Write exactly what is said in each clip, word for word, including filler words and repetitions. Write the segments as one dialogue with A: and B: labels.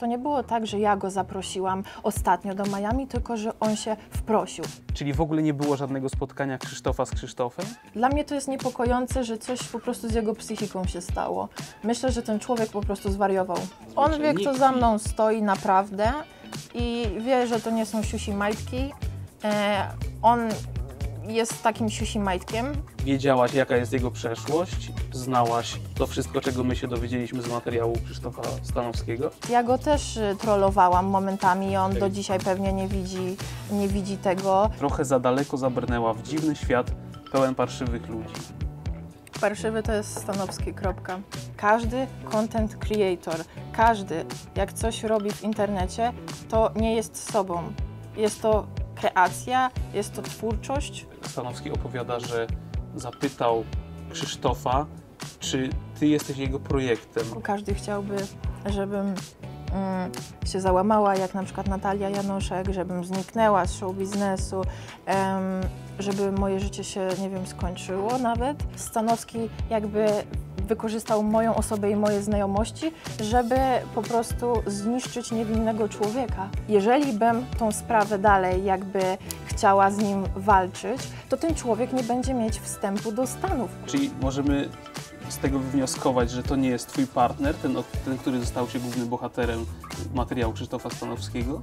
A: To nie było tak, że ja go zaprosiłam ostatnio do Miami, tylko że on się wprosił.
B: Czyli w ogóle nie było żadnego spotkania Krzysztofa z Krzysztofem?
A: Dla mnie to jest niepokojące, że coś po prostu z jego psychiką się stało. Myślę, że ten człowiek po prostu zwariował. On wie, kto za mną stoi naprawdę i wie, że to nie są siusi majtki. E, on jest takim siusi majtkiem.
B: Wiedziałaś, jaka jest jego przeszłość? Znałaś to wszystko, czego my się dowiedzieliśmy z materiału Krzysztofa Stanowskiego?
A: Ja go też y, trollowałam momentami i on do dzisiaj pewnie nie widzi, nie widzi tego.
B: Trochę za daleko zabrnęła w dziwny świat pełen parszywych ludzi.
A: Parszywy to jest Stanowski, kropka. Każdy content creator, każdy, jak coś robi w internecie, to nie jest sobą. Jest to kreacja, jest to twórczość.
B: Stanowski opowiada, że zapytał Krzysztofa, czy ty jesteś jego projektem.
A: Każdy chciałby, żebym mm, się załamała, jak na przykład Natalia Janoszek, żebym zniknęła z show biznesu, em, żeby moje życie się, nie wiem, skończyło nawet. Stanowski jakby wykorzystał moją osobę i moje znajomości, żeby po prostu zniszczyć niewinnego człowieka. Jeżeli bym tą sprawę dalej jakby chciała z nim walczyć, to ten człowiek nie będzie mieć wstępu do Stanów.
B: Czyli możemy z tego wywnioskować, że to nie jest twój partner, ten, ten który stał się głównym bohaterem materiału Krzysztofa Stanowskiego?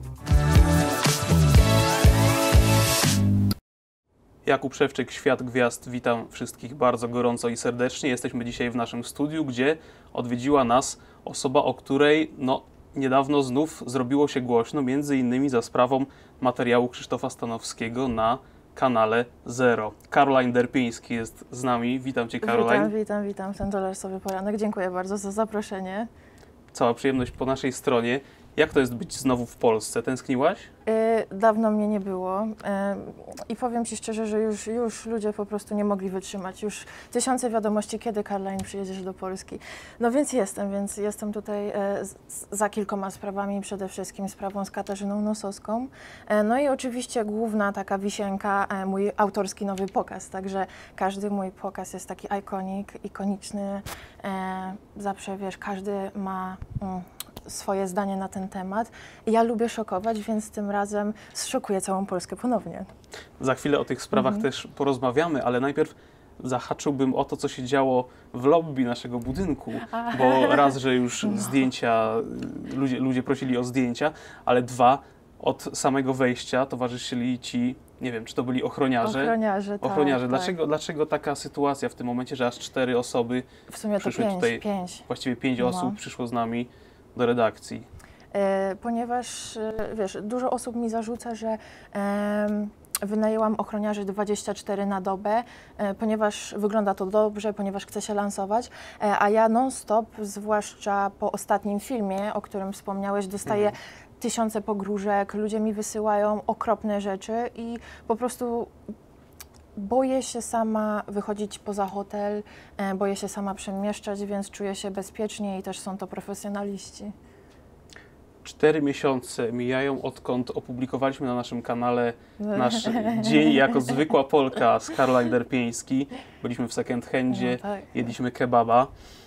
B: Jakub Szewczyk, Świat Gwiazd. Witam wszystkich bardzo gorąco i serdecznie. Jesteśmy dzisiaj w naszym studiu, gdzie odwiedziła nas osoba, o której no, niedawno znów zrobiło się głośno, między innymi za sprawą materiału Krzysztofa Stanowskiego na kanale Zero. Caroline Derpiński jest z nami. Witam Cię, Caroline.
A: Witam, witam, witam. Ten dolarsowy poranek. Dziękuję bardzo za zaproszenie.
B: Cała przyjemność po naszej stronie. Jak to jest być znowu w Polsce? Tęskniłaś?
A: Yy, dawno mnie nie było yy, i powiem Ci szczerze, że już, już ludzie po prostu nie mogli wytrzymać. Już tysiące wiadomości, kiedy Caroline przyjedziesz do Polski. No więc jestem, więc jestem tutaj yy, z, za kilkoma sprawami, przede wszystkim sprawą z Katarzyną Nosowską. Yy, no i oczywiście główna taka wisienka, yy, mój autorski nowy pokaz, także każdy mój pokaz jest taki ikonik, ikoniczny. Yy, zawsze, wiesz, każdy ma... Yy, swoje zdanie na ten temat. Ja lubię szokować, więc tym razem zszokuję całą Polskę ponownie.
B: Za chwilę o tych sprawach
A: mhm.
B: też porozmawiamy, ale najpierw zahaczyłbym o to, co się działo w lobby naszego budynku,
A: A.
B: bo raz, że już
A: No.
B: zdjęcia, ludzie, ludzie prosili o zdjęcia, ale dwa, od samego wejścia towarzyszyli ci, nie wiem, czy to byli ochroniarze?
A: Ochroniarze, tak.
B: Ochroniarze.
A: Tak.
B: Dlaczego, dlaczego taka sytuacja w tym momencie, że aż cztery osoby
A: W sumie to
B: przyszły
A: pięć,
B: tutaj,
A: pięć.
B: właściwie pięć
A: No.
B: osób przyszło z nami do redakcji?
A: E, ponieważ, e, wiesz, dużo osób mi zarzuca, że e, wynajęłam ochroniarzy dwadzieścia cztery na dobę, e, ponieważ wygląda to dobrze, ponieważ chcę się lansować, e, a ja non-stop, zwłaszcza po ostatnim filmie, o którym wspomniałeś, dostaję mhm. tysiące pogróżek, ludzie mi wysyłają okropne rzeczy i po prostu boję się sama wychodzić poza hotel, e, boję się sama przemieszczać, więc czuję się bezpiecznie i też są to profesjonaliści.
B: Cztery miesiące mijają, odkąd opublikowaliśmy na naszym kanale nasz dzień jako zwykła Polka z Caroline Derpiński. Byliśmy w second handzie,
A: no, tak.
B: jedliśmy kebaba.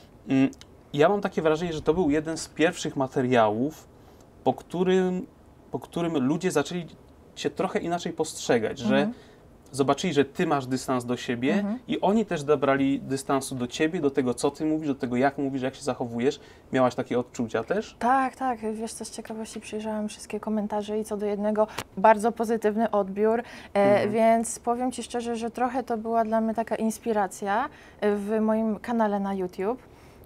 B: Ja mam takie wrażenie, że to był jeden z pierwszych materiałów, po którym, po którym ludzie zaczęli się trochę inaczej postrzegać, że
A: Mhm.
B: zobaczyli, że ty masz dystans do siebie
A: Mhm.
B: i oni też dobrali dystansu do ciebie, do tego, co ty mówisz, do tego, jak mówisz, jak się zachowujesz. Miałaś takie odczucia też?
A: Tak, tak. Wiesz co, z ciekawości przyjrzałam wszystkie komentarze i co do jednego bardzo pozytywny odbiór, e,
B: Mhm.
A: więc powiem Ci szczerze, że trochę to była dla mnie taka inspiracja w moim kanale na YouTube.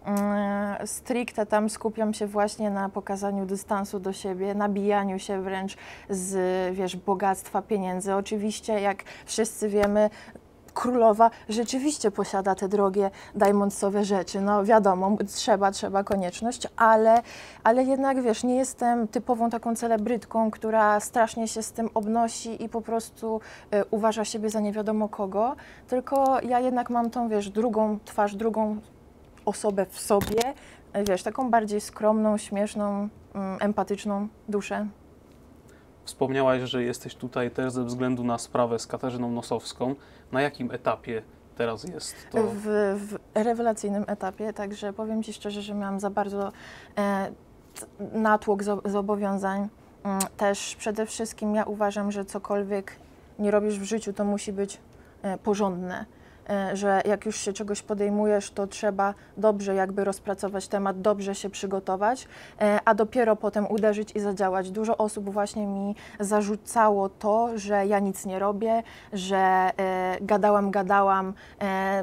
A: Stricte tam skupiam się właśnie na pokazaniu dystansu do siebie, nabijaniu się wręcz z, wiesz, bogactwa pieniędzy. Oczywiście, jak wszyscy wiemy, królowa rzeczywiście posiada te drogie diamondsowe rzeczy, no wiadomo, trzeba, trzeba, konieczność, ale, ale jednak, wiesz, nie jestem typową taką celebrytką, która strasznie się z tym obnosi i po prostu y, uważa siebie za nie wiadomo kogo, tylko ja jednak mam tą, wiesz, drugą twarz, drugą osobę w sobie, wiesz, taką bardziej skromną, śmieszną, mm, empatyczną duszę.
B: Wspomniałaś, że jesteś tutaj też ze względu na sprawę z Katarzyną Nosowską. Na jakim etapie teraz jest to?
A: W, w rewelacyjnym etapie, także powiem Ci szczerze, że miałam za bardzo e, jest natłok zo- zobowiązań. Mm, Też przede wszystkim ja uważam, że cokolwiek nie robisz w życiu, to musi być e, porządne. E, Że jak już się czegoś podejmujesz, to trzeba dobrze jakby rozpracować temat, dobrze się przygotować, e, a dopiero potem uderzyć i zadziałać. Dużo osób właśnie mi zarzucało to, że ja nic nie robię, że e, gadałam, gadałam, e,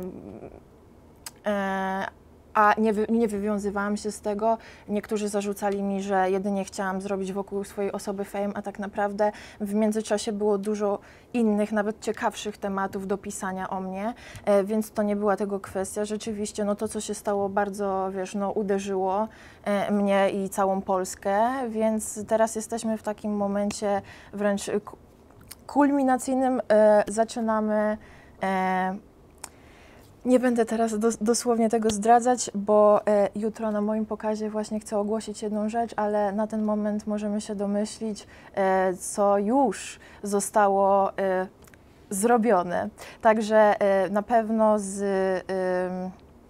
A: e, a nie, wy, nie wywiązywałam się z tego. Niektórzy zarzucali mi, że jedynie chciałam zrobić wokół swojej osoby fame, a tak naprawdę w międzyczasie było dużo innych, nawet ciekawszych tematów do pisania o mnie, e, więc to nie była tego kwestia. Rzeczywiście, no to, co się stało, bardzo, wiesz, no uderzyło e, mnie i całą Polskę, więc teraz jesteśmy w takim momencie wręcz ku- kulminacyjnym. E, zaczynamy e, Nie będę teraz dos- dosłownie tego zdradzać, bo e, jutro na moim pokazie właśnie chcę ogłosić jedną rzecz, ale na ten moment możemy się domyślić, e, co już zostało e, zrobione. Także e, na pewno z... em,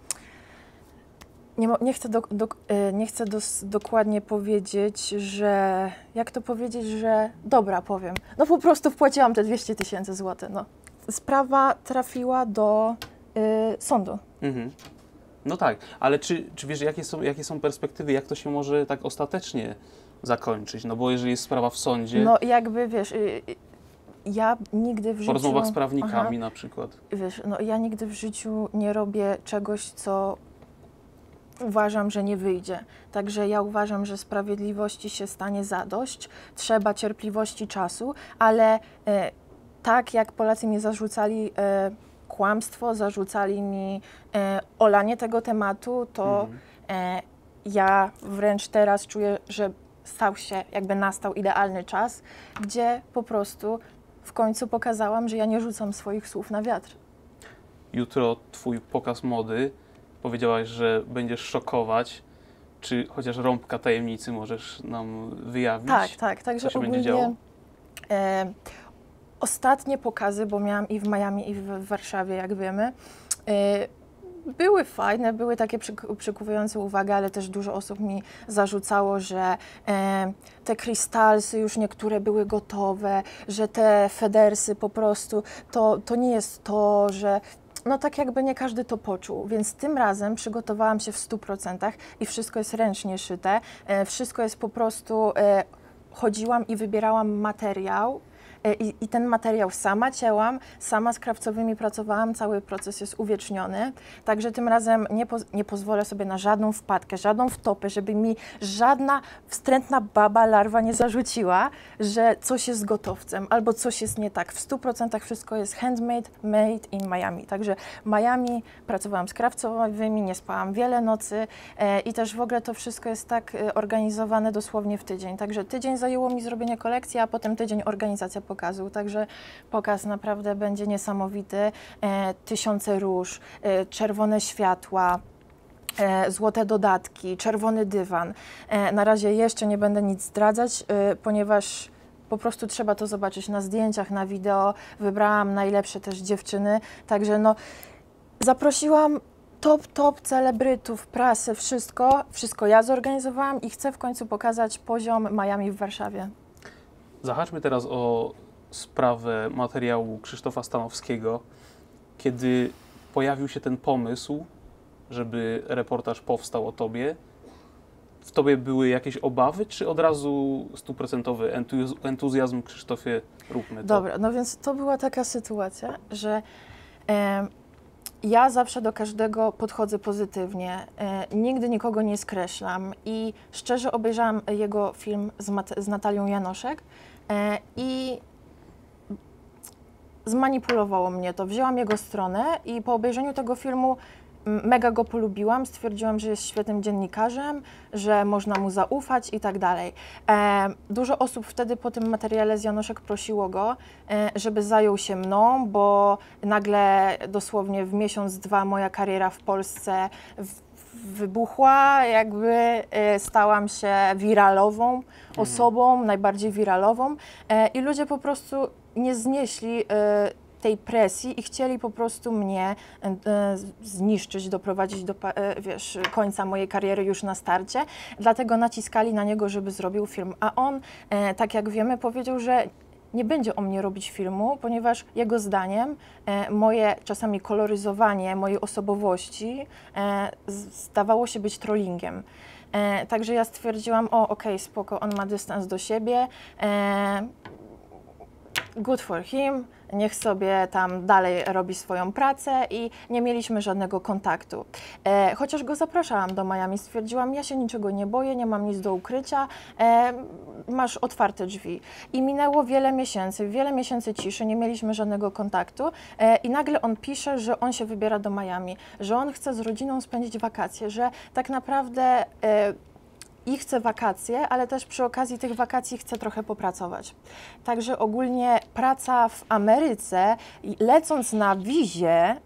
A: nie, mo- nie chcę, do, do, e, nie chcę dos, dokładnie powiedzieć, że... Jak to powiedzieć, że... Dobra, powiem. No po prostu wpłaciłam te dwieście tysięcy złotych. No. Sprawa trafiła do y, sądu.
B: Mhm. No tak, ale czy, czy wiesz, jakie są, jakie są perspektywy, jak to się może tak ostatecznie zakończyć? No bo jeżeli jest sprawa w sądzie,
A: No jakby, wiesz, y, y, ja nigdy w życiu...
B: po rozmowach z prawnikami
A: Aha,
B: na przykład.
A: wiesz, no ja nigdy w życiu nie robię czegoś, co uważam, że nie wyjdzie. Także ja uważam, że sprawiedliwości się stanie zadość. Trzeba cierpliwości, czasu, ale e, tak jak Polacy mi zarzucali e, kłamstwo, zarzucali mi e, olanie tego tematu, to
B: Mhm.
A: e, ja wręcz teraz czuję, że stał się, jakby nastał idealny czas, gdzie po prostu w końcu pokazałam, że ja nie rzucam swoich słów na wiatr.
B: Jutro twój pokaz mody, powiedziałaś, że będziesz szokować. Czy chociaż rąbka tajemnicy możesz nam wyjawić?
A: Tak, tak, także
B: Co się będzie
A: ogólnie
B: działo?
A: e, ostatnie pokazy, bo miałam i w Miami, i w w Warszawie, jak wiemy, e, były fajne, były takie przyk- przykuwające uwagę, ale też dużo osób mi zarzucało, że e, te krystalsy już niektóre były gotowe, że te federsy po prostu, to, to nie jest to, że no tak jakby nie każdy to poczuł, więc tym razem przygotowałam się w stu procentach i wszystko jest ręcznie szyte, e, wszystko jest po prostu, e, chodziłam i wybierałam materiał, e, i, i ten materiał sama cięłam, sama z krawcowymi pracowałam, cały proces jest uwieczniony, także tym razem nie, poz- nie pozwolę sobie na żadną wpadkę, żadną wtopę, żeby mi żadna wstrętna baba, larwa nie zarzuciła, że coś jest gotowcem albo coś jest nie tak. W stu procentach wszystko jest handmade, made in Miami. Także w Miami pracowałam z krawcowymi, nie spałam wiele nocy e, i też w ogóle to wszystko jest tak e, organizowane dosłownie w tydzień. Także tydzień zajęło mi zrobienie kolekcji, a potem tydzień organizacja pokazu. Także pokaz naprawdę będzie niesamowity. E, tysiące róż, e, czerwone światła, e, złote dodatki, czerwony dywan. E, na razie jeszcze nie będę nic zdradzać, e, ponieważ po prostu trzeba to zobaczyć na zdjęciach, na wideo. Wybrałam najlepsze też dziewczyny, także no zaprosiłam top, top celebrytów, prasę, wszystko. Wszystko ja zorganizowałam i chcę w końcu pokazać poziom Miami w Warszawie.
B: Zahaczmy teraz o sprawę materiału Krzysztofa Stanowskiego. Kiedy pojawił się ten pomysł, żeby reportaż powstał o tobie, w tobie były jakieś obawy, czy od razu stuprocentowy entuz- entuzjazm? Krzysztofie, róbmy to.
A: Dobra, no więc to była taka sytuacja, że e, ja zawsze do każdego podchodzę pozytywnie, e, nigdy nikogo nie skreślam i szczerze obejrzałam jego film z, Mat- z Natalią Janoszek e, i zmanipulowało mnie to. Wzięłam jego stronę i po obejrzeniu tego filmu m, mega go polubiłam, stwierdziłam, że jest świetnym dziennikarzem, że można mu zaufać i tak dalej. E, dużo osób wtedy po tym materiale z Janoszek prosiło go, e, żeby zajął się mną, bo nagle dosłownie w miesiąc, dwa moja kariera w Polsce w, wybuchła, jakby e, stałam się wiralową osobą, najbardziej wiralową e, i ludzie po prostu nie znieśli e, tej presji i chcieli po prostu mnie e, zniszczyć, doprowadzić do, e, wiesz, końca mojej kariery już na starcie. Dlatego naciskali na niego, żeby zrobił film. A on, e, tak jak wiemy, powiedział, że nie będzie o mnie robić filmu, ponieważ jego zdaniem e, moje czasami koloryzowanie mojej osobowości e, zdawało się być trollingiem. E, także ja stwierdziłam, o okej, okay, spoko, on ma dystans do siebie, e, good for him, niech sobie tam dalej robi swoją pracę i nie mieliśmy żadnego kontaktu. E, chociaż go zapraszałam do Miami, stwierdziłam, ja się niczego nie boję, nie mam nic do ukrycia, e, masz otwarte drzwi. I minęło wiele miesięcy, wiele miesięcy ciszy, nie mieliśmy żadnego kontaktu e, i nagle on pisze, że on się wybiera do Miami, że on chce z rodziną spędzić wakacje, że tak naprawdę e, i chcę wakacje, ale też przy okazji tych wakacji chcę trochę popracować. Także ogólnie praca w Ameryce, lecąc na wizie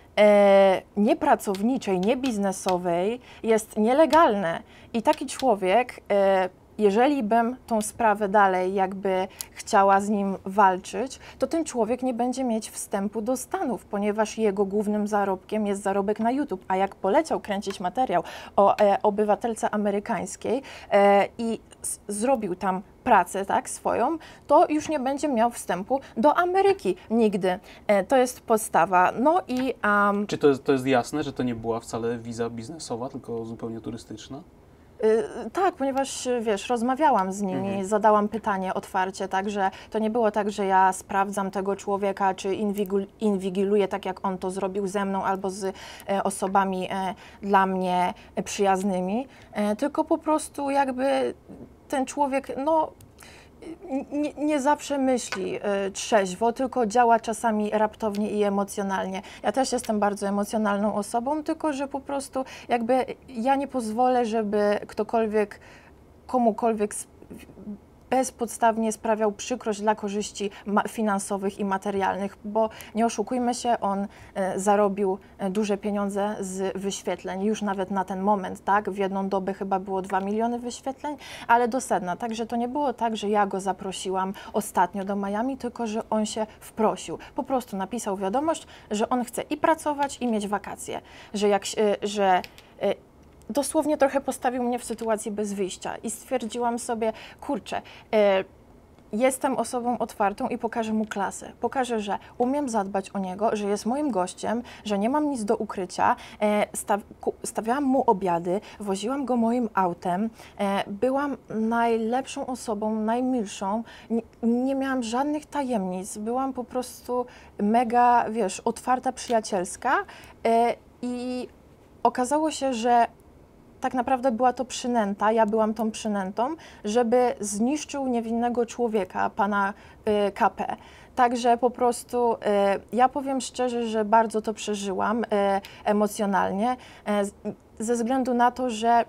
A: e, niepracowniczej, niebiznesowej, jest nielegalne. I taki człowiek, e, jeżeli bym tą sprawę dalej jakby chciała z nim walczyć, to ten człowiek nie będzie mieć wstępu do Stanów, ponieważ jego głównym zarobkiem jest zarobek na YouTube. A jak poleciał kręcić materiał o e, obywatelce amerykańskiej e, i s, zrobił tam pracę, tak, swoją, to już nie będzie miał wstępu do Ameryki nigdy. E, to jest podstawa. No i... Um,
B: Czy to jest, to jest jasne, że to nie była wcale wiza biznesowa, tylko zupełnie turystyczna?
A: Yy, tak, ponieważ wiesz, rozmawiałam z nimi, mhm. zadałam pytanie otwarcie, także to nie było tak, że ja sprawdzam tego człowieka, czy inwigil, inwigiluję tak, jak on to zrobił ze mną albo z e, osobami e, dla mnie przyjaznymi, e, tylko po prostu jakby ten człowiek, no, Nie, nie zawsze myśli y, trzeźwo, tylko działa czasami raptownie i emocjonalnie. Ja też jestem bardzo emocjonalną osobą, tylko że po prostu jakby ja nie pozwolę, żeby ktokolwiek, komukolwiek bezpodstawnie sprawiał przykrość dla korzyści finansowych i materialnych, bo nie oszukujmy się, on e, zarobił e, duże pieniądze z wyświetleń, już nawet na ten moment, tak? W jedną dobę chyba było dwa miliony wyświetleń, ale do sedna. Także to nie było tak, że ja go zaprosiłam ostatnio do Miami, tylko że on się wprosił. Po prostu napisał wiadomość, że on chce i pracować, i mieć wakacje, że jak e, że e, dosłownie trochę postawił mnie w sytuacji bez wyjścia i stwierdziłam sobie, kurczę, e, jestem osobą otwartą i pokażę mu klasę. Pokażę, że umiem zadbać o niego, że jest moim gościem, że nie mam nic do ukrycia. E, staw, ku, stawiałam mu obiady, woziłam go moim autem, e, byłam najlepszą osobą, najmilszą, nie, nie miałam żadnych tajemnic, byłam po prostu mega, wiesz, otwarta, przyjacielska e, i okazało się, że tak naprawdę była to przynęta, ja byłam tą przynętą, żeby zniszczył niewinnego człowieka, pana y, K P. Także po prostu y, ja powiem szczerze, że bardzo to przeżyłam y, emocjonalnie, y, ze względu na to, że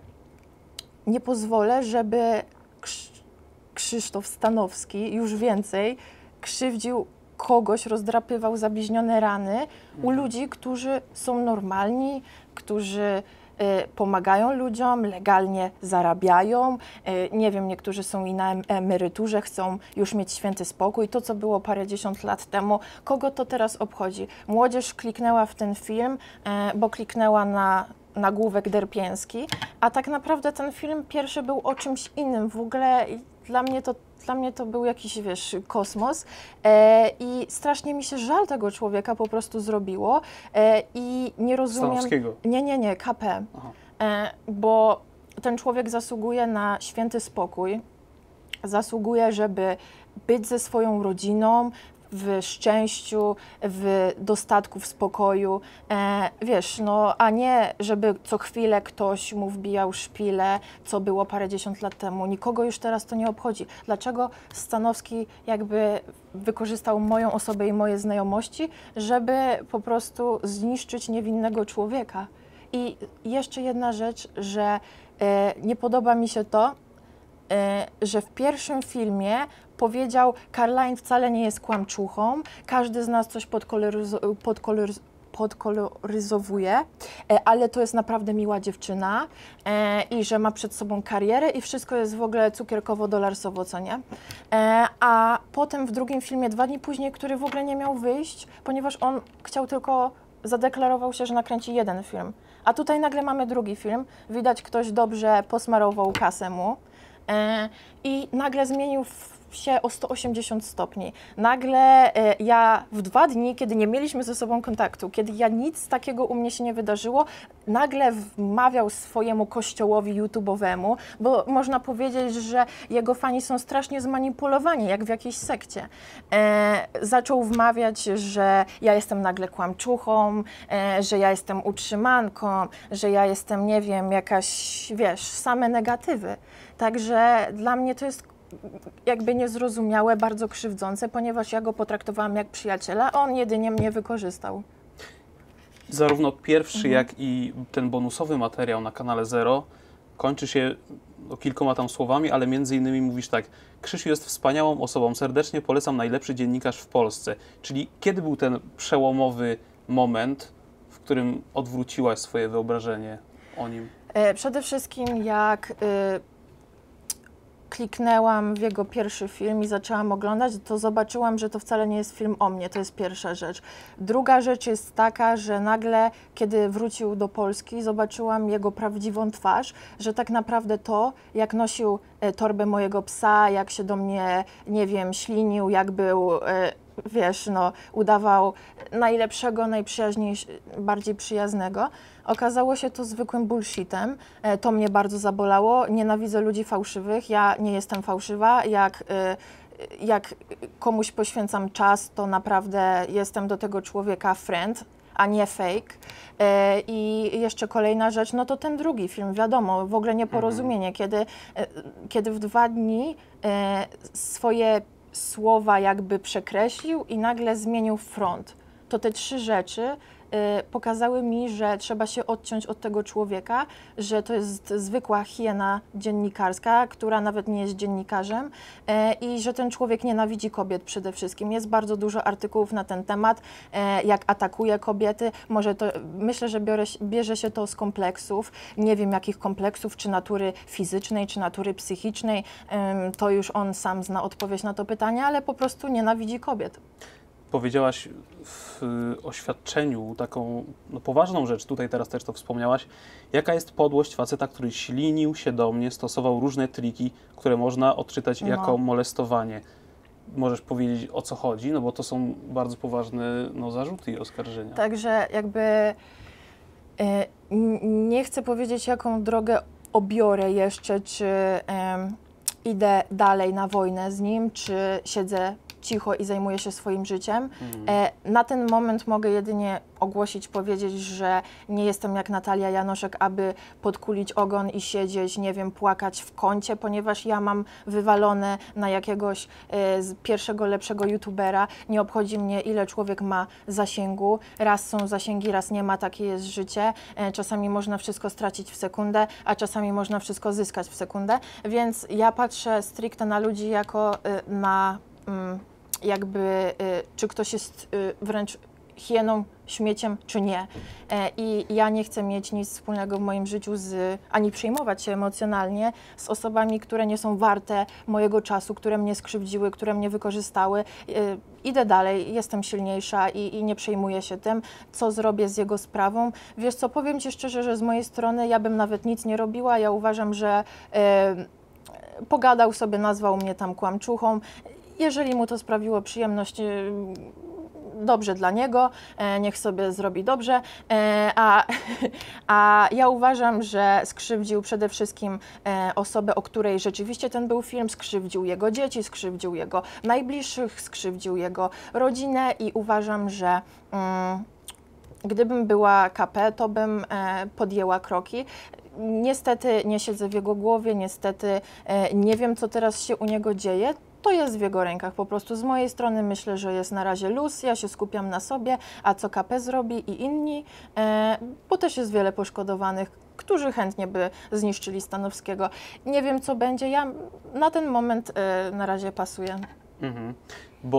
A: nie pozwolę, żeby Krz Krzysztof Stanowski już więcej krzywdził kogoś, rozdrapywał zabliźnione rany u ludzi, którzy są normalni, którzy y, pomagają ludziom, legalnie zarabiają, y, nie wiem, niektórzy są i na emeryturze, chcą już mieć święty spokój. To, co było parędziesiąt lat temu, kogo to teraz obchodzi? Młodzież kliknęła w ten film, y, bo kliknęła na nagłówek derpięski, a tak naprawdę ten film pierwszy był o czymś innym. W ogóle dla mnie to, dla mnie to był jakiś, wiesz, kosmos e, i strasznie mi się żal tego człowieka po prostu zrobiło e, i nie rozumiem...
B: Stanowskiego?
A: Nie, nie, nie, K P, e, bo ten człowiek zasługuje na święty spokój, zasługuje, żeby być ze swoją rodziną, w szczęściu, w dostatku, w spokoju, e, wiesz, no, a nie, żeby co chwilę ktoś mu wbijał szpilę, co było parędziesiąt lat temu. Nikogo już teraz to nie obchodzi. Dlaczego Stanowski jakby wykorzystał moją osobę i moje znajomości, żeby po prostu zniszczyć niewinnego człowieka? I jeszcze jedna rzecz, że e, nie podoba mi się to, e, że w pierwszym filmie powiedział, Caroline wcale nie jest kłamczuchą, każdy z nas coś podkoloryz podkoloryz podkoloryzowuje, e, ale to jest naprawdę miła dziewczyna e, i że ma przed sobą karierę i wszystko jest w ogóle cukierkowo-dolarsowo, co nie? E, a potem w drugim filmie, dwa dni później, który w ogóle nie miał wyjść, ponieważ on chciał tylko, zadeklarował się, że nakręci jeden film. A tutaj nagle mamy drugi film, widać ktoś dobrze posmarował kasę mu e, i nagle zmienił się o sto osiemdziesiąt stopni. Nagle e, ja w dwa dni, kiedy nie mieliśmy ze sobą kontaktu, kiedy ja nic takiego u mnie się nie wydarzyło, nagle wmawiał swojemu kościołowi YouTube'owemu, bo można powiedzieć, że jego fani są strasznie zmanipulowani, jak w jakiejś sekcie. E, zaczął wmawiać, że ja jestem nagle kłamczuchą, e, że ja jestem utrzymanką, że ja jestem, nie wiem, jakaś, wiesz, same negatywy. Także dla mnie to jest jakby niezrozumiałe, bardzo krzywdzące, ponieważ ja go potraktowałam jak przyjaciela, a on jedynie mnie wykorzystał.
B: Zarówno pierwszy,
A: Mhm.
B: jak i ten bonusowy materiał na kanale Zero kończy się no, kilkoma tam słowami, ale między innymi mówisz tak: Krzysiu jest wspaniałą osobą, serdecznie polecam, najlepszy dziennikarz w Polsce. Czyli kiedy był ten przełomowy moment, w którym odwróciłaś swoje wyobrażenie o nim?
A: E, przede wszystkim jak y, kliknęłam w jego pierwszy film i zaczęłam oglądać, to zobaczyłam, że to wcale nie jest film o mnie, to jest pierwsza rzecz. Druga rzecz jest taka, że nagle, kiedy wrócił do Polski, zobaczyłam jego prawdziwą twarz, że tak naprawdę to, jak nosił e, torbę mojego psa, jak się do mnie, nie wiem, ślinił, jak był, e, wiesz, no, udawał najlepszego, najprzyjaźniejszego, bardziej przyjaznego, okazało się to zwykłym bullshitem. E, to mnie bardzo zabolało. Nienawidzę ludzi fałszywych. Ja nie jestem fałszywa. Jak, e, jak komuś poświęcam czas, to naprawdę jestem do tego człowieka friend, a nie fake. E, I jeszcze kolejna rzecz, no to ten drugi film, wiadomo, w ogóle nieporozumienie, kiedy, e, kiedy w dwa dni e, swoje słowa jakby przekreślił i nagle zmienił front. To te trzy rzeczy y, pokazały mi, że trzeba się odciąć od tego człowieka, że to jest zwykła hiena dziennikarska, która nawet nie jest dziennikarzem y, i że ten człowiek nienawidzi kobiet przede wszystkim. Jest bardzo dużo artykułów na ten temat, y, jak atakuje kobiety. Może to, myślę, że biorę, bierze się to z kompleksów. Nie wiem jakich kompleksów, czy natury fizycznej, czy natury psychicznej. Y, to już on sam zna odpowiedź na to pytanie, ale po prostu nienawidzi kobiet.
B: Powiedziałaś w oświadczeniu taką no, poważną rzecz, tutaj teraz też to wspomniałaś. Jaka jest podłość faceta, który ślinił się do mnie, stosował różne triki, które można odczytać
A: No.
B: jako molestowanie. Możesz powiedzieć, o co chodzi? No bo to są bardzo poważne no, zarzuty i oskarżenia.
A: Także jakby y, n- nie chcę powiedzieć, jaką drogę obiorę jeszcze, czy em, idę dalej na wojnę z nim, czy siedzę cicho i zajmuję się swoim życiem.
B: Mhm.
A: E, na ten moment mogę jedynie ogłosić, powiedzieć, że nie jestem jak Natalia Janoszek, aby podkulić ogon i siedzieć, nie wiem, płakać w kącie, ponieważ ja mam wywalone na jakiegoś e, z pierwszego, lepszego youtubera. Nie obchodzi mnie, ile człowiek ma zasięgu. Raz są zasięgi, raz nie ma, takie jest życie. E, czasami można wszystko stracić w sekundę, a czasami można wszystko zyskać w sekundę. Więc ja patrzę stricte na ludzi jako e, na mm, jakby, y, czy ktoś jest y, wręcz hieną, śmieciem, czy nie. E, I ja nie chcę mieć nic wspólnego w moim życiu z, ani przejmować się emocjonalnie z osobami, które nie są warte mojego czasu, które mnie skrzywdziły, które mnie wykorzystały. E, idę dalej, jestem silniejsza i, i nie przejmuję się tym, co zrobię z jego sprawą. Wiesz co, powiem Ci szczerze, że z mojej strony ja bym nawet nic nie robiła. Ja uważam, że e, pogadał sobie, nazwał mnie tam kłamczuchą. Jeżeli mu to sprawiło przyjemność, dobrze dla niego, niech sobie zrobi dobrze, a, a ja uważam, że skrzywdził przede wszystkim osobę, o której rzeczywiście ten był film, skrzywdził jego dzieci, skrzywdził jego najbliższych, skrzywdził jego rodzinę i uważam, że mm, gdybym była K P, to bym podjęła kroki. Niestety nie siedzę w jego głowie, niestety nie wiem, co teraz się u niego dzieje. To jest w jego rękach po prostu. Z mojej strony myślę, że jest na razie luz, ja się skupiam na sobie, a co K P zrobi i inni, e, bo też jest wiele poszkodowanych, którzy chętnie by zniszczyli Stanowskiego. Nie wiem, co będzie, ja na ten moment e, na razie pasuję.
B: Mhm. Bo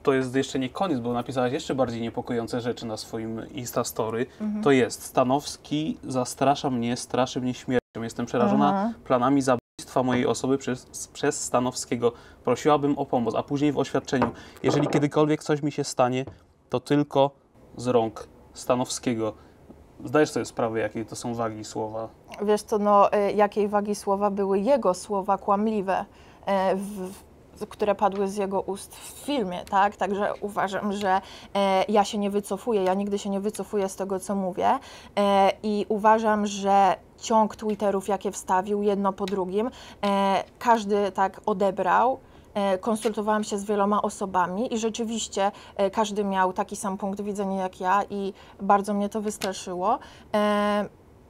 B: to jest jeszcze nie koniec, bo napisałaś jeszcze bardziej niepokojące rzeczy na swoim Instastory.
A: Mhm.
B: To jest: Stanowski zastrasza mnie, straszy mnie śmiercią. Jestem przerażona
A: Mhm.
B: planami zabójstwa mojej osoby przez, przez Stanowskiego. Prosiłabym o pomoc. A później w oświadczeniu: jeżeli kiedykolwiek coś mi się stanie, to tylko z rąk Stanowskiego. Zdajesz sobie sprawę, jakiej to są wagi słowa?
A: Wiesz co, no, y, jakiej wagi słowa były jego słowa kłamliwe, e, w, w, które padły z jego ust w filmie, tak? Także uważam, że e, ja się nie wycofuję, ja nigdy się nie wycofuję z tego, co mówię e, i uważam, że ciąg Twitterów, jakie wstawił, jedno po drugim, e, każdy tak odebrał. E, Konsultowałam się z wieloma osobami i rzeczywiście e, każdy miał taki sam punkt widzenia jak ja i bardzo mnie to wystraszyło. E,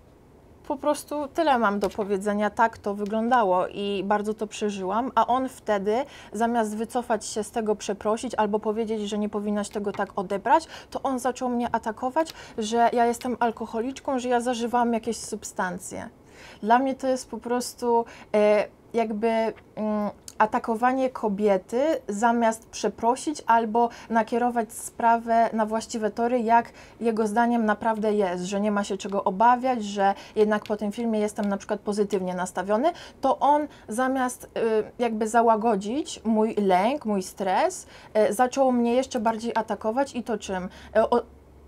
A: Po prostu tyle mam do powiedzenia, tak to wyglądało i bardzo to przeżyłam, a on wtedy zamiast wycofać się z tego, przeprosić albo powiedzieć, że nie powinnaś tego tak odebrać, to on zaczął mnie atakować, że ja jestem alkoholiczką, że ja zażywam jakieś substancje. Dla mnie to jest po prostu e, jakby mm, atakowanie kobiety zamiast przeprosić albo nakierować sprawę na właściwe tory, jak jego zdaniem naprawdę jest, że nie ma się czego obawiać, że jednak po tym filmie jestem na przykład pozytywnie nastawiony, to on zamiast y, jakby załagodzić mój lęk, mój stres, y, zaczął mnie jeszcze bardziej atakować i to czym? Y, o,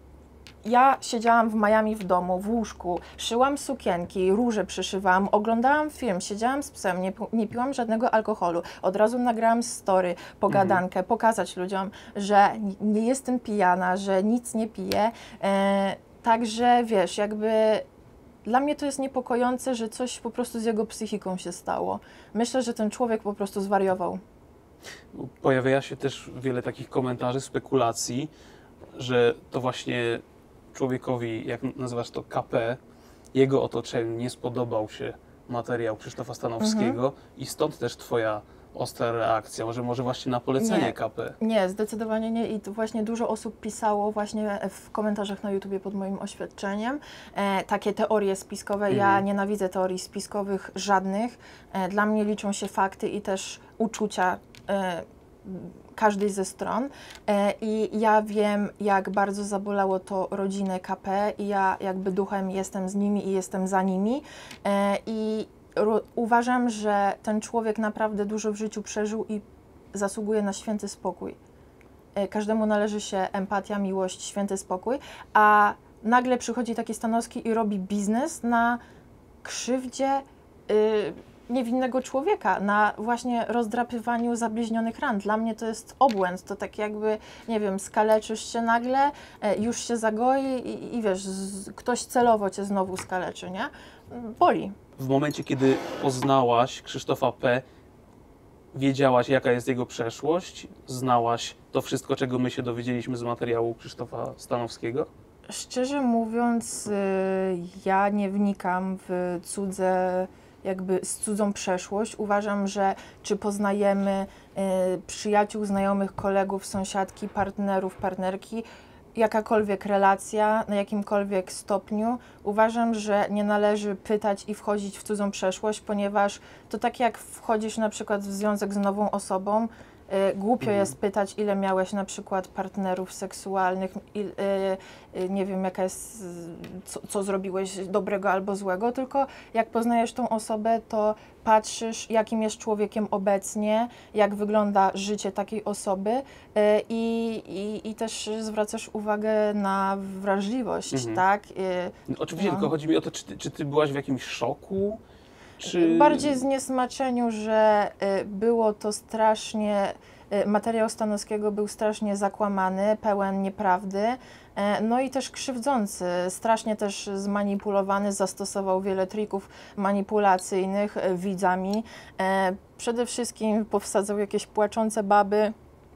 A: Ja siedziałam w Miami w domu, w łóżku, szyłam sukienki, róże przyszywałam, oglądałam film, siedziałam z psem, nie, pi- nie piłam żadnego alkoholu. Od razu nagrałam story, pogadankę, pokazać ludziom, że n- nie jestem pijana, że nic nie piję. E, także wiesz, jakby dla mnie to jest niepokojące, że coś po prostu z jego psychiką się stało. Myślę, że ten człowiek po prostu zwariował.
B: Pojawia się też wiele takich komentarzy, spekulacji, że to właśnie człowiekowi, jak nazywasz to, K P, jego otoczeniu nie spodobał się materiał Krzysztofa Stanowskiego i stąd też twoja ostra reakcja, może, może właśnie na polecenie
A: Nie.
B: K P.
A: Nie, zdecydowanie nie i to właśnie dużo osób pisało właśnie w komentarzach na YouTubie pod moim oświadczeniem e, takie teorie spiskowe. Ja
B: Mhm.
A: nienawidzę teorii spiskowych żadnych. E, dla mnie liczą się fakty i też uczucia e, każdej ze stron e, i ja wiem, jak bardzo zabolało to rodzinę K P i ja jakby duchem jestem z nimi i jestem za nimi e, i ro, uważam, że ten człowiek naprawdę dużo w życiu przeżył i zasługuje na święty spokój. E, każdemu należy się empatia, miłość, święty spokój, a nagle przychodzi taki Stanowski i robi biznes na krzywdzie y, niewinnego człowieka, na właśnie rozdrapywaniu zabliźnionych ran. Dla mnie to jest obłęd, to tak jakby, nie wiem, skaleczysz się nagle, e, już się zagoi i, i wiesz, z, ktoś celowo cię znowu skaleczy, nie? Boli.
B: W momencie, kiedy poznałaś Krzysztofa P., wiedziałaś, jaka jest jego przeszłość? Znałaś to wszystko, czego my się dowiedzieliśmy z materiału Krzysztofa Stanowskiego?
A: Szczerze mówiąc, y, ja nie wnikam w cudze, jakby z cudzą przeszłość. Uważam, że czy poznajemy y, przyjaciół, znajomych, kolegów, sąsiadki, partnerów, partnerki, jakakolwiek relacja, na jakimkolwiek stopniu, uważam, że nie należy pytać i wchodzić w cudzą przeszłość, ponieważ to tak jak wchodzisz na przykład w związek z nową osobą, y, głupio
B: Mhm.
A: jest pytać, ile miałeś na przykład partnerów seksualnych, il, y, y, nie wiem, jaka jest, y, co, co zrobiłeś dobrego albo złego, tylko jak poznajesz tą osobę, to patrzysz, jakim jest człowiekiem obecnie, jak wygląda życie takiej osoby y, i, i, i też zwracasz uwagę na wrażliwość,
B: Mhm.
A: tak? Y,
B: No, oczywiście,
A: No.
B: tylko chodzi mi o to, czy ty, czy ty byłaś w jakimś szoku? Czy...
A: Bardziej zniesmaczeniu, że y, było to strasznie, y, materiał Stanowskiego był strasznie zakłamany, pełen nieprawdy, y, no i też krzywdzący, strasznie też zmanipulowany, zastosował wiele trików manipulacyjnych y, widzami. Y, Przede wszystkim powsadzał jakieś płaczące baby,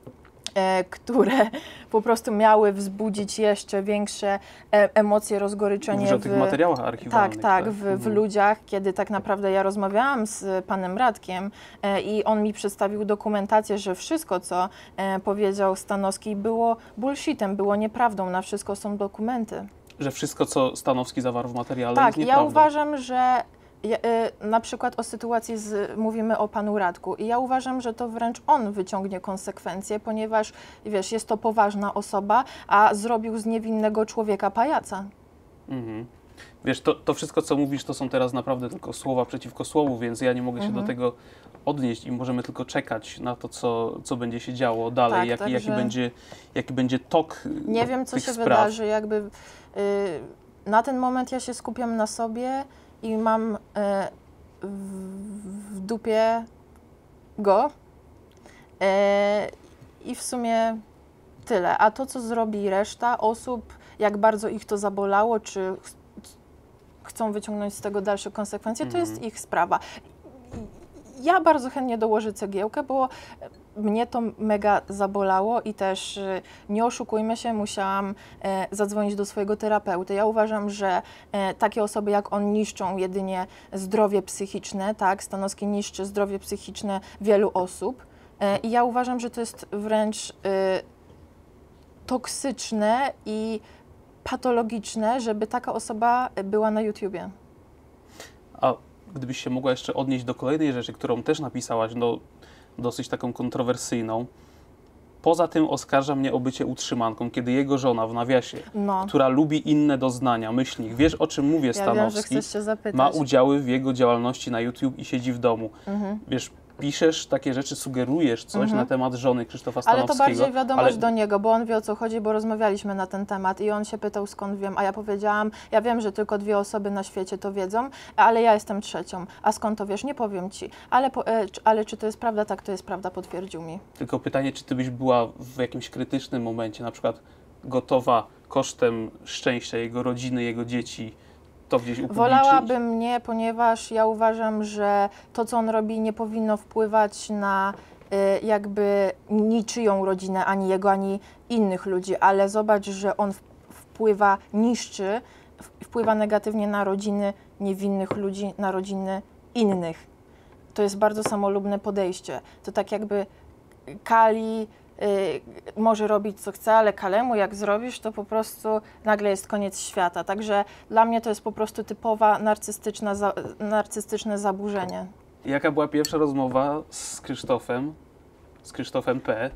A: e, które po prostu miały wzbudzić jeszcze większe e, emocje, rozgoryczenie
B: Mówisz o
A: w...
B: tych materiałach archiwalnych.
A: Tak, tak, w, w
B: Mhm.
A: ludziach, kiedy tak naprawdę ja rozmawiałam z panem Radkiem e, i on mi przedstawił dokumentację, że wszystko, co e, powiedział Stanowski, było bullshitem, było nieprawdą, na wszystko są dokumenty.
B: Że wszystko, co Stanowski zawarł w materiale,
A: Tak,
B: jest
A: ja
B: nieprawdą.
A: uważam, że Ja, y, na przykład o sytuacji z, mówimy o panu Radku i ja uważam, że to wręcz on wyciągnie konsekwencje, ponieważ wiesz, jest to poważna osoba, a zrobił z niewinnego człowieka pajaca.
B: Mhm. Wiesz, to, to wszystko, co mówisz, to są teraz naprawdę tylko słowa przeciwko słowu, więc ja nie mogę się
A: Mhm.
B: do tego odnieść i możemy tylko czekać na to, co, co będzie się działo dalej,
A: Tak,
B: jaki,
A: także-
B: jaki, będzie, jaki będzie tok y,
A: Nie wiem, co
B: tych
A: się
B: spraw.
A: wydarzy, jakby y, na ten moment ja się skupiam na sobie i mam y, w, w dupie go y, i w sumie tyle. A to, co zrobi reszta osób, jak bardzo ich to zabolało, czy ch chcą wyciągnąć z tego dalsze konsekwencje, to jest
B: Mhm.
A: ich sprawa. Ja bardzo chętnie dołożę cegiełkę, bo mnie to mega zabolało i też y, nie oszukujmy się, musiałam e, zadzwonić do swojego terapeuty. Ja uważam, że e, takie osoby jak on niszczą jedynie zdrowie psychiczne, tak? Stanowski niszczy zdrowie psychiczne wielu osób e, i ja uważam, że to jest wręcz y, toksyczne i patologiczne, żeby taka osoba była na YouTubie.
B: A gdybyś się mogła jeszcze odnieść do kolejnej rzeczy, którą też napisałaś, no dosyć taką kontrowersyjną. Poza tym oskarża mnie o bycie utrzymanką, kiedy jego żona w nawiasie,
A: No,
B: która lubi inne doznania, myślnik, wiesz o czym mówię,
A: ja wiem, że
B: Stanowski,
A: chcesz się zapytać.
B: ma udziały w jego działalności na YouTube i siedzi w domu.
A: Mhm.
B: Wiesz, piszesz takie rzeczy, sugerujesz coś
A: Mhm.
B: na temat żony Krzysztofa
A: Ale to
B: Stanowskiego.
A: bardziej wiadomość
B: ale
A: do niego, bo on wie, o co chodzi, bo rozmawialiśmy na ten temat i on się pytał, skąd wiem, a ja powiedziałam, ja wiem, że tylko dwie osoby na świecie to wiedzą, ale ja jestem trzecią. A skąd to wiesz? Nie powiem ci. Ale, po, e, czy- ale czy to jest prawda? Tak, to jest prawda, potwierdził mi.
B: Tylko pytanie, czy ty byś była w jakimś krytycznym momencie, na przykład gotowa kosztem szczęścia jego rodziny, jego dzieci, to gdzieś upublicznić?
A: Wolałabym nie, ponieważ ja uważam, że to, co on robi, nie powinno wpływać na y, jakby niczyją rodzinę, ani jego, ani innych ludzi, ale zobacz, że on w- wpływa, niszczy, w- wpływa negatywnie na rodziny niewinnych ludzi, na rodziny innych. To jest bardzo samolubne podejście. To tak jakby Kali y, może robić co chce, ale Kalemu jak zrobisz, to po prostu nagle jest koniec świata. Także dla mnie to jest po prostu typowa narcystyczna, za, narcystyczne zaburzenie.
B: Jaka była pierwsza rozmowa z Krzysztofem, z Krzysztofem P.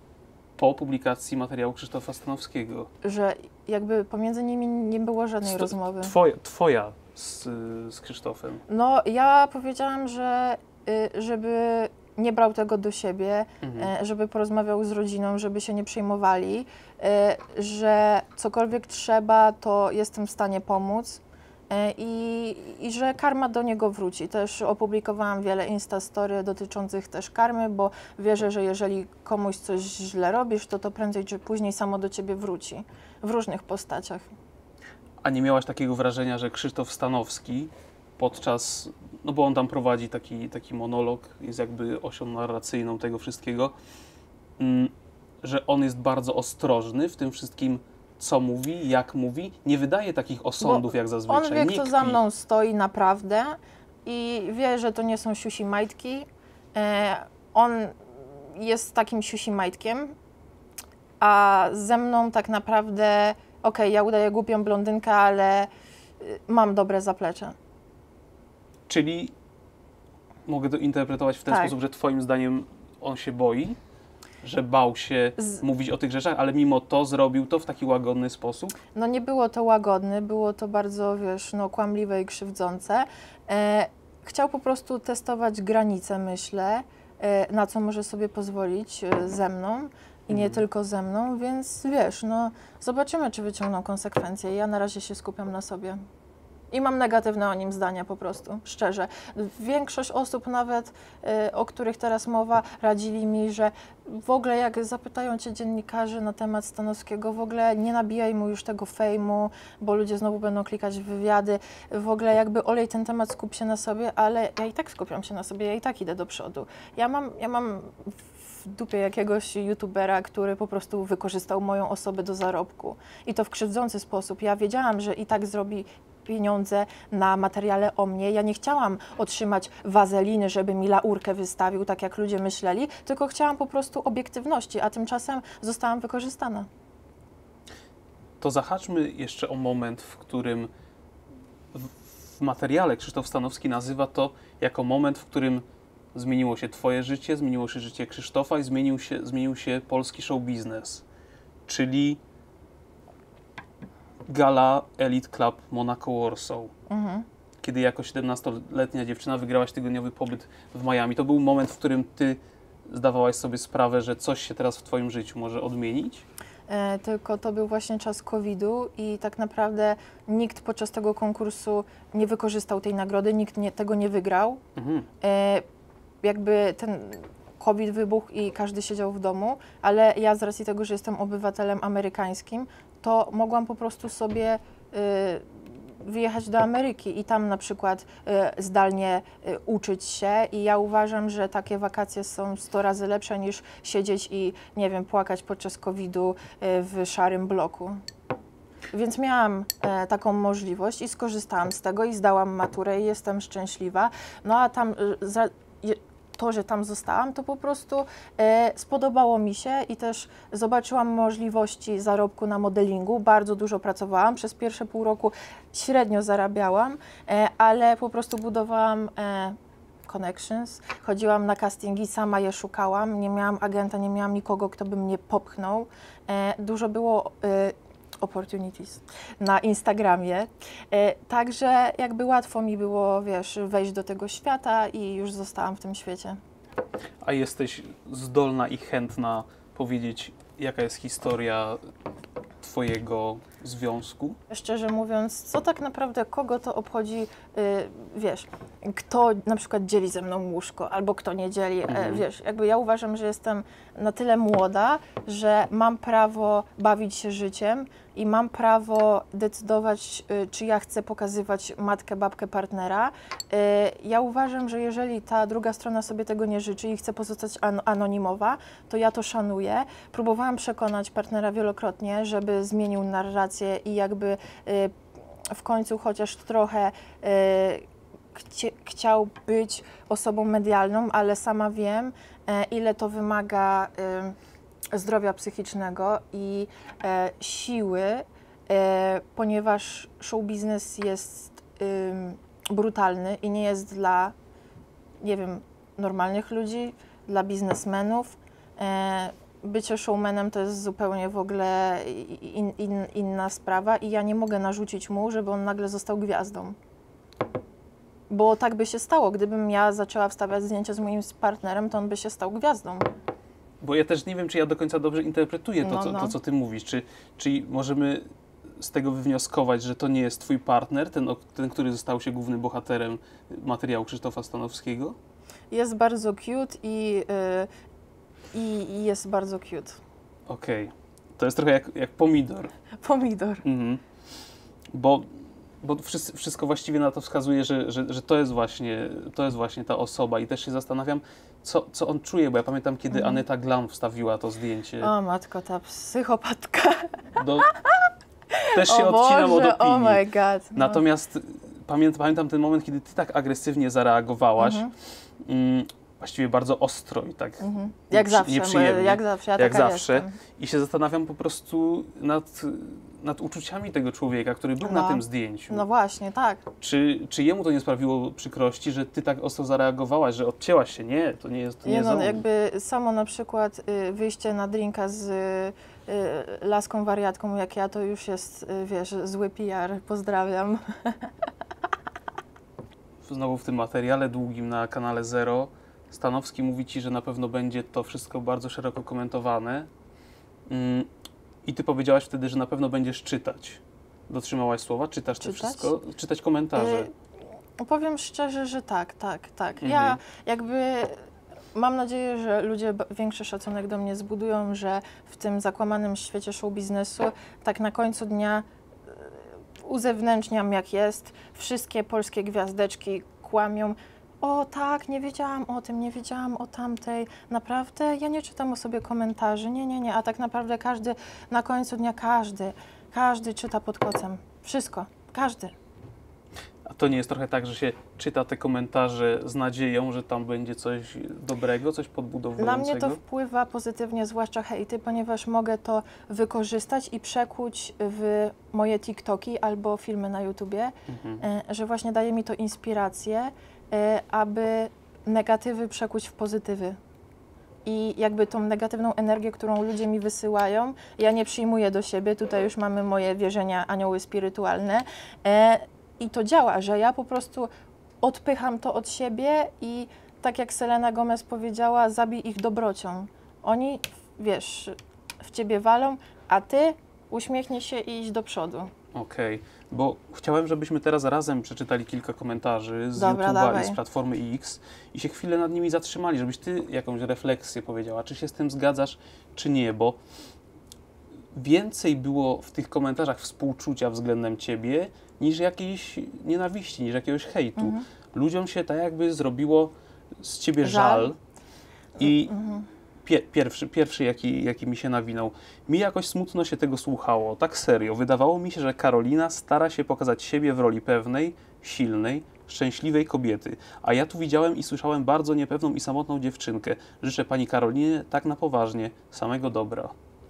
B: po publikacji materiału Krzysztofa Stanowskiego?
A: Że jakby pomiędzy nimi nie było żadnej
B: Sto-
A: rozmowy.
B: Twoja, twoja z, z Krzysztofem.
A: No ja powiedziałam, że y, żeby nie brał tego do siebie,
B: Mhm.
A: e, żeby porozmawiał z rodziną, żeby się nie przejmowali, e, że cokolwiek trzeba, to jestem w stanie pomóc e, i, i że karma do niego wróci. Też opublikowałam wiele instastory dotyczących też karmy, bo wierzę, że jeżeli komuś coś źle robisz, to to prędzej czy później samo do ciebie wróci w różnych postaciach.
B: A nie miałaś takiego wrażenia, że Krzysztof Stanowski podczas, no bo on tam prowadzi taki, taki monolog, jest jakby osią narracyjną tego wszystkiego, mm, że on jest bardzo ostrożny w tym wszystkim, co mówi, jak mówi, nie wydaje takich osądów jak zazwyczaj.
A: On wie,
B: nie
A: kto
B: kpi.
A: za mną stoi naprawdę i wie, że to nie są siusi majtki. E, on jest takim siusi majtkiem, a ze mną tak naprawdę, okej, ja udaję głupią blondynkę, ale y, mam dobre zaplecze.
B: Czyli mogę to interpretować w ten
A: Tak.
B: sposób, że twoim zdaniem on się boi, że bał się
A: Z-
B: mówić o tych rzeczach, ale mimo to zrobił to w taki łagodny sposób?
A: No nie było to łagodne, było to bardzo, wiesz, no kłamliwe i krzywdzące. E, chciał po prostu testować granice, myślę, e, na co może sobie pozwolić e, ze mną i nie
B: Mhm.
A: tylko ze mną, więc wiesz, no zobaczymy, czy wyciągną konsekwencje. Ja na razie się skupiam na sobie. I mam negatywne o nim zdania po prostu, szczerze. Większość osób nawet, y, o których teraz mowa, radzili mi, że w ogóle jak zapytają cię dziennikarze na temat Stanowskiego, w ogóle nie nabijaj mu już tego fejmu, bo ludzie znowu będą klikać w wywiady. W ogóle jakby olej ten temat, skup się na sobie, ale ja i tak skupiam się na sobie, ja i tak idę do przodu. Ja mam, ja mam w dupie jakiegoś youtubera, który po prostu wykorzystał moją osobę do zarobku. I to w krzywdzący sposób. Ja wiedziałam, że i tak zrobi pieniądze na materiale o mnie. Ja nie chciałam otrzymać wazeliny, żeby mi laurkę wystawił, tak jak ludzie myśleli, tylko chciałam po prostu obiektywności, a tymczasem zostałam wykorzystana.
B: To zahaczmy jeszcze o moment, w którym w, w materiale Krzysztof Stanowski nazywa to jako moment, w którym zmieniło się twoje życie, zmieniło się życie Krzysztofa i zmienił się, zmienił się polski show biznes. Czyli gala Elite Club Monaco Warsaw.
A: Mhm.
B: Kiedy jako siedemnastoletnia dziewczyna wygrałaś tygodniowy pobyt w Miami. To był moment, w którym ty zdawałaś sobie sprawę, że coś się teraz w twoim życiu może odmienić?
A: E, tylko to był właśnie czas kowida i tak naprawdę nikt podczas tego konkursu nie wykorzystał tej nagrody, nikt nie, tego nie wygrał.
B: Mhm.
A: E, jakby ten COVID wybuchł i każdy siedział w domu, ale ja z racji tego, że jestem obywatelem amerykańskim, to mogłam po prostu sobie y, wyjechać do Ameryki i tam na przykład y, zdalnie y, uczyć się i ja uważam, że takie wakacje są sto razy lepsze niż siedzieć i, nie wiem, płakać podczas kowida y, w szarym bloku. Więc miałam e, taką możliwość i skorzystałam z tego i zdałam maturę i jestem szczęśliwa. No a tam y, za, je, to, że tam zostałam, to po prostu e, spodobało mi się i też zobaczyłam możliwości zarobku na modelingu. Bardzo dużo pracowałam, przez pierwsze pół roku średnio zarabiałam, e, ale po prostu budowałam e, connections, chodziłam na castingi, sama je szukałam, nie miałam agenta, nie miałam nikogo, kto by mnie popchnął. E, dużo było e, opportunities na Instagramie, e, także jakby łatwo mi było, wiesz, wejść do tego świata i już zostałam w tym świecie.
B: A jesteś zdolna i chętna powiedzieć, jaka jest historia twojego związku?
A: Szczerze mówiąc, co tak naprawdę, kogo to obchodzi, y, wiesz, kto na przykład dzieli ze mną łóżko, albo kto nie dzieli,
B: Mhm.
A: e, wiesz, jakby ja uważam, że jestem na tyle młoda, że mam prawo bawić się życiem i mam prawo decydować, y, czy ja chcę pokazywać matkę, babkę, partnera. Y, ja uważam, że jeżeli ta druga strona sobie tego nie życzy i chce pozostać an anonimowa, to ja to szanuję. Próbowałam przekonać partnera wielokrotnie, żeby zmienił narrację i jakby y, w końcu chociaż trochę y, chcie, chciał być osobą medialną, ale sama wiem, y, ile to wymaga y, zdrowia psychicznego i y, siły, y, ponieważ show biznes jest y, brutalny i nie jest dla, nie wiem, normalnych ludzi, dla biznesmenów. Y, Bycie showmanem to jest zupełnie w ogóle in, in, inna sprawa i ja nie mogę narzucić mu, żeby on nagle został gwiazdą. Bo tak by się stało, gdybym ja zaczęła wstawiać zdjęcia z moim partnerem, to on by się stał gwiazdą.
B: Bo ja też nie wiem, czy ja do końca dobrze interpretuję to,
A: No,
B: co,
A: no.
B: to co ty mówisz. Czy, czy możemy z tego wywnioskować, że to nie jest twój partner, ten, o- ten, który stał się głównym bohaterem materiału Krzysztofa Stanowskiego?
A: Jest bardzo cute i, yy, i, i jest bardzo cute.
B: Okej. To jest trochę jak, jak pomidor.
A: Pomidor.
B: Mhm. Bo, bo wszyscy, wszystko właściwie na to wskazuje, że, że, że to, jest właśnie, to jest właśnie ta osoba i też się zastanawiam, co, co on czuje, bo ja pamiętam, kiedy
A: Mhm.
B: Aneta Glam wstawiła to zdjęcie.
A: O matko, ta psychopatka.
B: Do, też się
A: O
B: odcinam
A: Boże,
B: od opinii.
A: oh my god. No.
B: Natomiast pamię, pamiętam ten moment, kiedy ty tak agresywnie zareagowałaś,
A: Mhm.
B: mm, właściwie bardzo ostro i tak
A: Mhm. Jak
B: nieprzy-
A: zawsze,
B: nieprzyjemnie.
A: jak zawsze, ja
B: jak
A: taka
B: zawsze.
A: jestem.
B: I się zastanawiam po prostu nad, nad uczuciami tego człowieka, który był na
A: No.
B: tym zdjęciu.
A: No właśnie, tak.
B: Czy, czy jemu to nie sprawiło przykrości, że ty tak ostro zareagowałaś, że odcięłaś się? Nie, to nie jest, to nie
A: Nie
B: jest
A: no,
B: on.
A: jakby samo na przykład y, wyjście na drinka z y, y, laską wariatką jak ja, to już jest, y, wiesz, zły P R. Pozdrawiam.
B: Znowu w tym materiale długim na kanale Zero Stanowski mówi ci, że na pewno będzie to wszystko bardzo szeroko komentowane. Mm, I ty powiedziałaś wtedy, że na pewno będziesz czytać. Dotrzymałaś słowa? Czytasz to
A: Czytać?
B: wszystko? Czytać komentarze.
A: Y, powiem szczerze, że tak, tak, tak.
B: Mhm.
A: Ja jakby mam nadzieję, że ludzie ba- większy szacunek do mnie zbudują, że w tym zakłamanym świecie show biznesu tak na końcu dnia y, uzewnętrzniam jak jest. Wszystkie polskie gwiazdeczki kłamią. O tak, nie wiedziałam o tym, nie wiedziałam o tamtej. Naprawdę? Ja nie czytam o sobie komentarzy. Nie, nie, nie. A tak naprawdę każdy, na końcu dnia każdy, każdy czyta pod kocem. Wszystko. Każdy.
B: A to nie jest trochę tak, że się czyta te komentarze z nadzieją, że tam będzie coś dobrego, coś podbudowującego?
A: Dla mnie to wpływa pozytywnie, zwłaszcza hejty, ponieważ mogę to wykorzystać i przekuć w moje TikToki albo filmy na YouTubie,
B: Mhm.
A: e, że właśnie daje mi to inspirację, e, aby negatywy przekuć w pozytywy. I jakby tą negatywną energię, którą ludzie mi wysyłają, ja nie przyjmuję do siebie. Tutaj już mamy moje wierzenia, anioły spirytualne. E, I to działa, że ja po prostu odpycham to od siebie i tak jak Selena Gomez powiedziała, zabij ich dobrocią. Oni, wiesz, w ciebie walą, a ty uśmiechnij się i idź do przodu.
B: Okej, bo chciałem, żebyśmy teraz razem przeczytali kilka komentarzy z
A: Dobra,
B: YouTube'a
A: dawaj.
B: i z Platformy X i się chwilę nad nimi zatrzymali, żebyś ty jakąś refleksję powiedziała, czy się z tym zgadzasz, czy nie, bo więcej było w tych komentarzach współczucia względem ciebie niż jakiejś nienawiści, niż jakiegoś hejtu.
A: Mhm.
B: Ludziom się tak jakby zrobiło z ciebie żal,
A: Żal.
B: i
A: Mhm.
B: pie, pierwszy, pierwszy jaki, jaki mi się nawinął. Mi jakoś smutno się tego słuchało, tak serio. Wydawało mi się, że Karolina stara się pokazać siebie w roli pewnej, silnej, szczęśliwej kobiety. A ja tu widziałem i słyszałem bardzo niepewną i samotną dziewczynkę. Życzę pani Karolinie tak na poważnie samego dobra.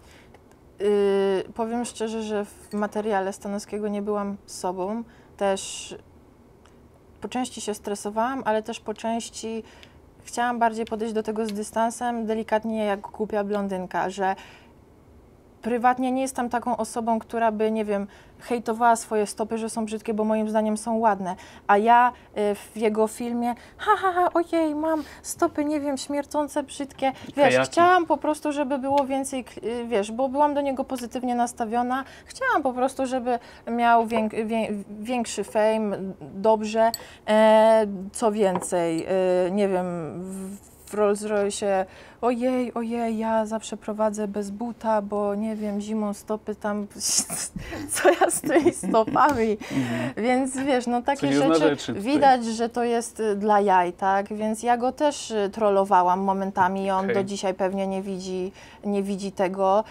A: Yy, powiem szczerze, że w materiale Stanowskiego nie byłam sobą. Też po części się stresowałam, ale też po części chciałam bardziej podejść do tego z dystansem, delikatnie jak głupia blondynka, że prywatnie nie jestem taką osobą, która by, nie wiem, hejtowała swoje stopy, że są brzydkie, bo moim zdaniem są ładne. A ja y, w jego filmie, ha, ha, ha, ojej, mam stopy, nie wiem, śmierdzące, brzydkie. Wiesz,
B: Kajaki.
A: chciałam po prostu, żeby było więcej, y, wiesz, bo byłam do niego pozytywnie nastawiona. Chciałam po prostu, żeby miał wiek, wie, większy fame, dobrze. E, co więcej, y, nie wiem, w, w Rolls Royce, ojej, ojej, ja zawsze prowadzę bez buta, bo nie wiem, zimą stopy tam, co ja z tymi stopami, więc wiesz, no takie
B: Coś jest na
A: rzeczy,
B: rzeczy tutaj.
A: widać, że to jest y, dla jaj, tak, więc ja go też y, trollowałam momentami i on
B: Okej.
A: do dzisiaj pewnie nie widzi, nie widzi tego.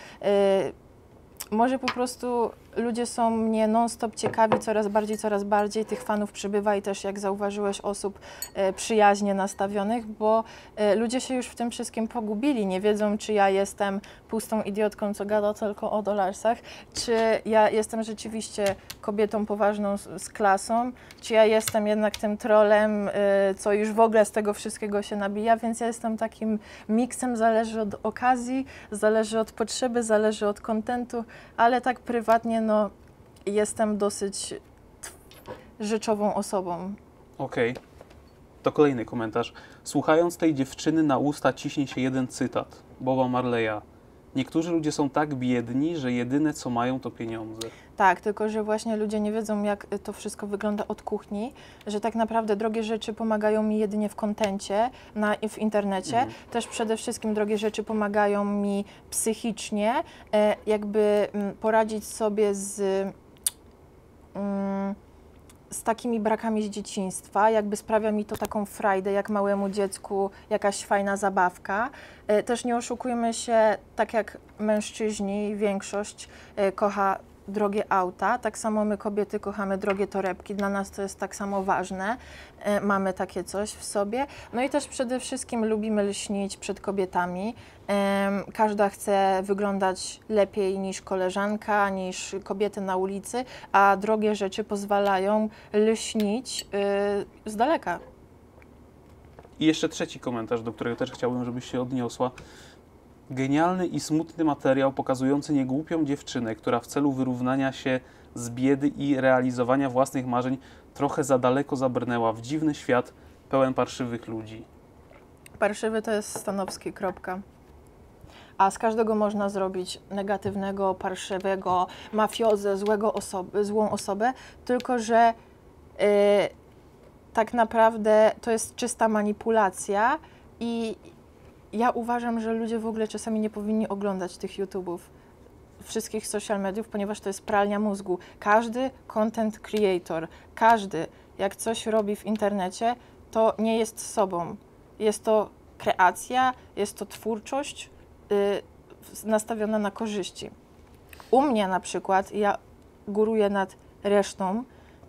A: Y, może po prostu ludzie są mnie non-stop ciekawi, coraz bardziej, coraz bardziej. Tych fanów przybywa i też, jak zauważyłeś, osób e, przyjaźnie nastawionych, bo e, ludzie się już w tym wszystkim pogubili. Nie wiedzą, czy ja jestem pustą idiotką, co gada tylko o dolarsach, czy ja jestem rzeczywiście kobietą poważną z, z klasą, czy ja jestem jednak tym trolem, e, co już w ogóle z tego wszystkiego się nabija, więc ja jestem takim miksem, zależy od okazji, zależy od potrzeby, zależy od kontentu, ale tak prywatnie no, jestem dosyć rzeczową osobą.
B: Okej. To kolejny komentarz. Słuchając tej dziewczyny na usta ciśnie się jeden cytat. Boba Marleya. Niektórzy ludzie są tak biedni, że jedyne co mają to pieniądze.
A: Tak, tylko że właśnie ludzie nie wiedzą, jak to wszystko wygląda od kuchni, że tak naprawdę drogie rzeczy pomagają mi jedynie w kontencie, na, w internecie.
B: Mhm.
A: Też przede wszystkim drogie rzeczy pomagają mi psychicznie, e, jakby m, poradzić sobie z, mm, z takimi brakami z dzieciństwa, jakby sprawia mi to taką frajdę, jak małemu dziecku jakaś fajna zabawka. E, też nie oszukujmy się, tak jak mężczyźni, większość e, kocha drogie auta, tak samo my kobiety kochamy drogie torebki, dla nas to jest tak samo ważne, e, mamy takie coś w sobie. No i też przede wszystkim lubimy lśnić przed kobietami, e, każda chce wyglądać lepiej niż koleżanka, niż kobiety na ulicy, a drogie rzeczy pozwalają lśnić e, z daleka.
B: I jeszcze trzeci komentarz, do którego też chciałbym, żebyś się odniosła. Genialny i smutny materiał pokazujący niegłupią dziewczynę, która w celu wyrównania się z biedy i realizowania własnych marzeń trochę za daleko zabrnęła w dziwny świat pełen parszywych ludzi.
A: Parszywy to jest Stanowski, kropka. A z każdego można zrobić negatywnego, parszywego, mafiozę, złego osoby, złą osobę, tylko że y, tak naprawdę to jest czysta manipulacja i ja uważam, że ludzie w ogóle czasami nie powinni oglądać tych YouTube'ów, wszystkich social mediów, ponieważ to jest pralnia mózgu. Każdy content creator, każdy, jak coś robi w internecie, to nie jest sobą. Jest to kreacja, jest to twórczość y, nastawiona na korzyści. U mnie na przykład, ja góruję nad resztą,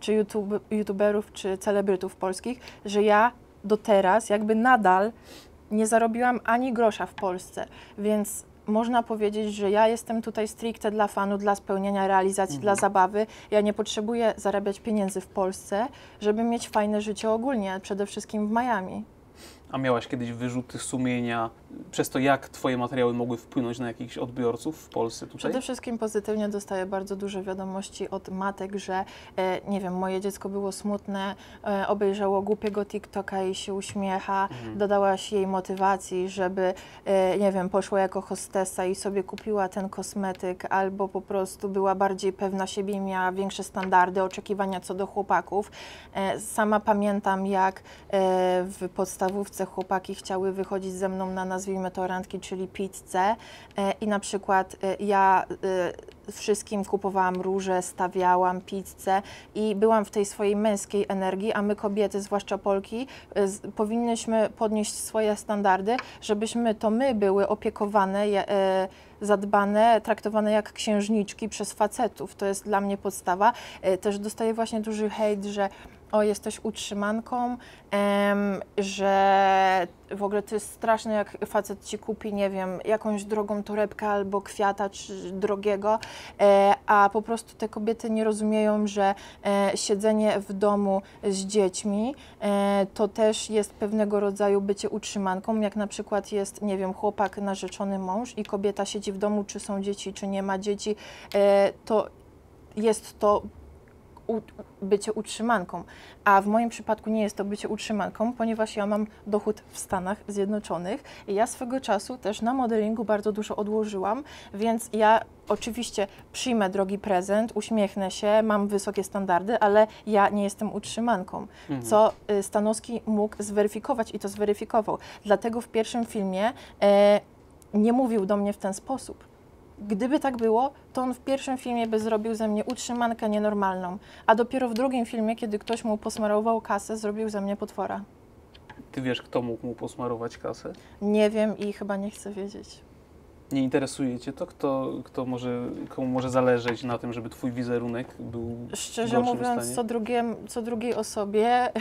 A: czy YouTube, youtuberów, czy celebrytów polskich, że ja do teraz jakby nadal nie zarobiłam ani grosza w Polsce, więc można powiedzieć, że ja jestem tutaj stricte dla fanu, dla spełnienia realizacji,
B: Mhm.
A: dla zabawy. Ja nie potrzebuję zarabiać pieniędzy w Polsce, żeby mieć fajne życie ogólnie, przede wszystkim w Miami.
B: A miałaś kiedyś wyrzuty sumienia przez to, jak twoje materiały mogły wpłynąć na jakichś odbiorców w Polsce tutaj?
A: Przede wszystkim pozytywnie dostaję bardzo dużo wiadomości od matek, że e, nie wiem, moje dziecko było smutne, e, obejrzało głupiego TikToka i się uśmiecha,
B: Mhm.
A: dodałaś jej motywacji, żeby, e, nie wiem, poszła jako hostessa i sobie kupiła ten kosmetyk, albo po prostu była bardziej pewna siebie i miała większe standardy, oczekiwania co do chłopaków. E, sama pamiętam, jak e, w podstawówce chłopaki chciały wychodzić ze mną na, nazwijmy to, randki, czyli pizzę. E, I na przykład e, ja e, wszystkim kupowałam róże, stawiałam pizzę i byłam w tej swojej męskiej energii, a my kobiety, zwłaszcza Polki, e, z, powinnyśmy podnieść swoje standardy, żebyśmy to my były opiekowane, je, e, zadbane, traktowane jak księżniczki przez facetów. To jest dla mnie podstawa. E, też dostaję właśnie duży hejt, że o, jesteś utrzymanką, em, że w ogóle to jest straszne, jak facet ci kupi, nie wiem, jakąś drogą torebkę albo kwiata czy drogiego, e, a po prostu te kobiety nie rozumieją, że e, siedzenie w domu z dziećmi e, to też jest pewnego rodzaju bycie utrzymanką, jak na przykład jest, nie wiem, chłopak, narzeczony mąż i kobieta siedzi w domu, czy są dzieci, czy nie ma dzieci, e, to jest to U, bycie utrzymanką, a w moim przypadku nie jest to bycie utrzymanką, ponieważ ja mam dochód w Stanach Zjednoczonych i ja swego czasu też na modelingu bardzo dużo odłożyłam, więc ja oczywiście przyjmę drogi prezent, uśmiechnę się, mam wysokie standardy, ale ja nie jestem utrzymanką,
B: Mhm.
A: co y, Stanowski mógł zweryfikować i to zweryfikował. Dlatego w pierwszym filmie e, nie mówił do mnie w ten sposób. Gdyby tak było, to on w pierwszym filmie by zrobił ze mnie utrzymankę nienormalną, a dopiero w drugim filmie, kiedy ktoś mu posmarował kasę, zrobił ze mnie potwora.
B: Ty wiesz, kto mógł mu posmarować kasę?
A: Nie wiem i chyba nie chcę wiedzieć.
B: Nie interesuje cię to, kto, kto może, komu może zależeć na tym, żeby twój wizerunek był w
A: Szczerze
B: gorszym
A: mówiąc,
B: stanie?
A: co, drugie, co drugiej osobie,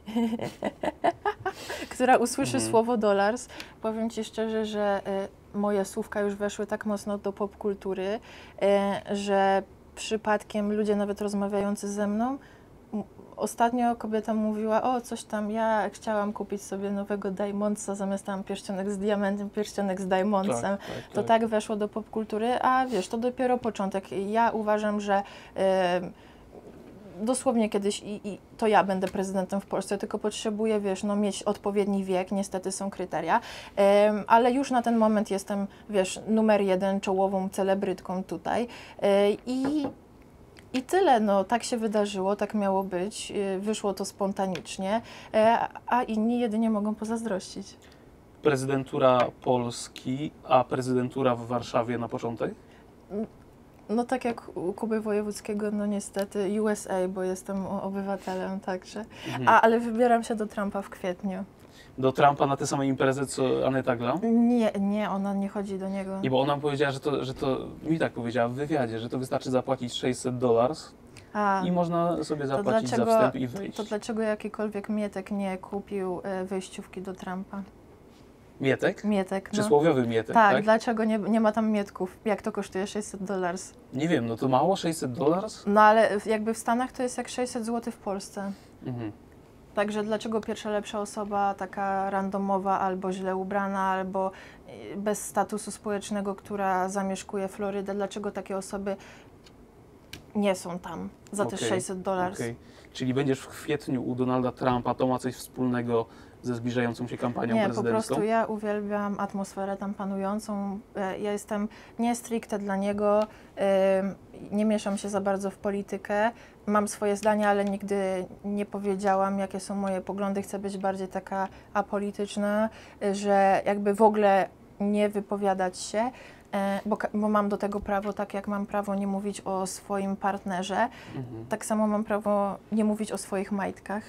A: która usłyszy
B: Mhm.
A: słowo dollars, powiem ci szczerze, że y, moje słówka już weszły tak mocno do popkultury, y, że przypadkiem ludzie nawet rozmawiający ze mną, m- ostatnio kobieta mówiła, o coś tam, ja chciałam kupić sobie nowego Diamondsa, zamiast tam pierścionek z diamentem, pierścionek z Diamondsem.
B: Tak, tak,
A: To tak weszło do popkultury, a wiesz, to dopiero początek. Ja uważam, że y, dosłownie kiedyś i, i to ja będę prezydentem w Polsce, tylko potrzebuję, wiesz, no, mieć odpowiedni wiek, niestety są kryteria, Ym, ale już na ten moment jestem, wiesz, numer jeden, czołową celebrytką tutaj Yy, i i tyle, no tak się wydarzyło, tak miało być, yy, wyszło to spontanicznie, yy, a inni jedynie mogą pozazdrościć.
B: Prezydentura Polski, a prezydentura w Warszawie na początek?
A: No tak jak u Kuby Wojewódzkiego, no niestety U S A, bo jestem o- obywatelem także.
B: Mhm.
A: A, ale wybieram się do Trumpa w kwietniu.
B: Do Trumpa na tę samą imprezę, co Aneta Glam?
A: Nie, nie, ona nie chodzi do niego.
B: Nie, bo ona powiedziała, że to, że to, mi tak powiedziała w wywiadzie, że to wystarczy zapłacić sześćset dolarów
A: A,
B: i można sobie zapłacić za
A: dlaczego-
B: wstęp i wejść.
A: to dlaczego jakikolwiek Mietek nie kupił e, wejściówki do Trumpa?
B: Mietek?
A: Mietek, no.
B: Przysłowiowy Mietek,
A: Tak,
B: tak?
A: dlaczego nie, nie ma tam Mietków? Jak to kosztuje sześćset dolarów?
B: Nie wiem, no to mało? sześćset dolarów?
A: No ale w- jakby w Stanach to jest jak sześćset złotych w Polsce.
B: Mhm.
A: Także dlaczego pierwsza lepsza osoba, taka randomowa, albo źle ubrana, albo y, bez statusu społecznego, która zamieszkuje Florydę, dlaczego takie osoby nie są tam za te
B: Okej,
A: sześćset dolarów?
B: Okej. Czyli będziesz w kwietniu u Donalda Trumpa, to ma coś wspólnego ze zbliżającą się kampanią
A: Nie, po
B: prezydencką?
A: prostu ja uwielbiam atmosferę tam panującą. E, Ja jestem nie stricte dla niego, em, nie mieszam się za bardzo w politykę. Mam swoje zdania, ale nigdy nie powiedziałam, jakie są moje poglądy. Chcę być bardziej taka apolityczna, e, że jakby w ogóle nie wypowiadać się, e, bo, ka- bo mam do tego prawo, tak jak mam prawo nie mówić o swoim partnerze,
B: Mhm.
A: tak samo mam prawo nie mówić o swoich majtkach.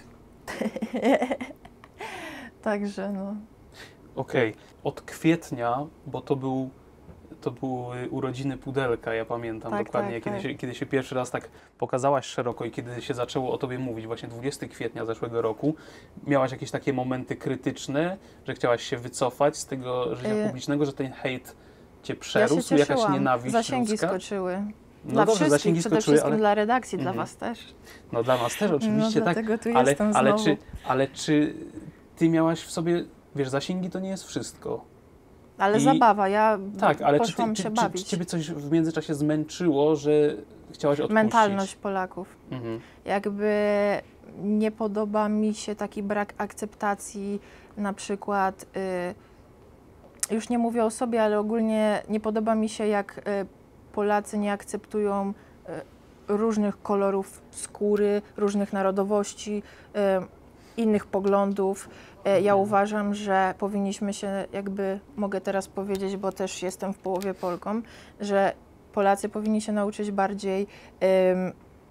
A: Także no.
B: Okej, od kwietnia, bo to był To były urodziny Pudelka, ja pamiętam
A: Tak,
B: dokładnie,
A: tak,
B: kiedy,
A: tak.
B: Się, kiedy się pierwszy raz tak pokazałaś szeroko i kiedy się zaczęło o tobie mówić, właśnie dwudziestego kwietnia zeszłego roku, miałaś jakieś takie momenty krytyczne, że chciałaś się wycofać z tego życia
A: Y-
B: publicznego, że ten hejt cię
A: Ja
B: przerósł,
A: się
B: jakaś
A: cieszyłam.
B: nienawiść
A: Zasięgi
B: ludzka?
A: skoczyły.
B: No
A: Dla
B: dobrze,
A: wszystkich,
B: zasięgi
A: przede
B: skoczyły,
A: wszystkim
B: ale...
A: dla redakcji, dla
B: Mhm.
A: was też.
B: No dla nas też oczywiście,
A: no,
B: tak,
A: dlatego tu
B: ale,
A: jestem
B: ale,
A: znowu.
B: czy, ale czy ty miałaś w sobie, wiesz, zasięgi to nie jest wszystko.
A: Ale
B: I-
A: zabawa, ja
B: Tak, ale czy, ty,
A: poszłam
B: czy,
A: się
B: czy,
A: bawić.
B: czy ciebie coś w międzyczasie zmęczyło, że chciałaś odpuścić?
A: Mentalność Polaków.
B: Mhm.
A: Jakby nie podoba mi się taki brak akceptacji, na przykład, y, już nie mówię o sobie, ale ogólnie nie podoba mi się, jak y, Polacy nie akceptują y, różnych kolorów skóry, różnych narodowości, y, innych poglądów. Y, ja
B: Mhm.
A: uważam, że powinniśmy się, jakby mogę teraz powiedzieć, bo też jestem w połowie Polką, że Polacy powinni się nauczyć bardziej ym,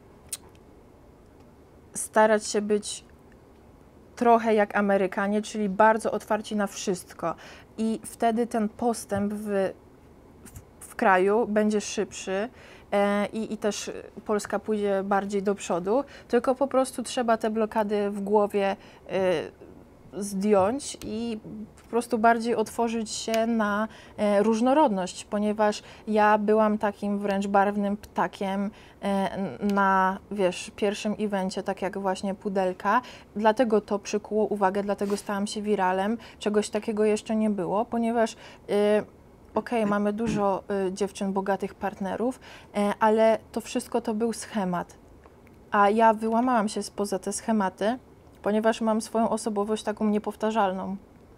A: starać się być trochę jak Amerykanie, czyli bardzo otwarci na wszystko. I wtedy ten postęp w, w, w kraju będzie szybszy e, i, i też Polska pójdzie bardziej do przodu, tylko po prostu trzeba te blokady w głowie e, zdjąć i po prostu bardziej otworzyć się na e, różnorodność, ponieważ ja byłam takim wręcz barwnym ptakiem e, na, wiesz, pierwszym evencie, tak jak właśnie Pudelka, dlatego to przykuło uwagę, dlatego stałam się wiralem, czegoś takiego jeszcze nie było, ponieważ e, okej, mamy dużo e, dziewczyn, bogatych partnerów, e, ale to wszystko to był schemat, a ja wyłamałam się spoza te schematy, ponieważ mam swoją osobowość taką niepowtarzalną.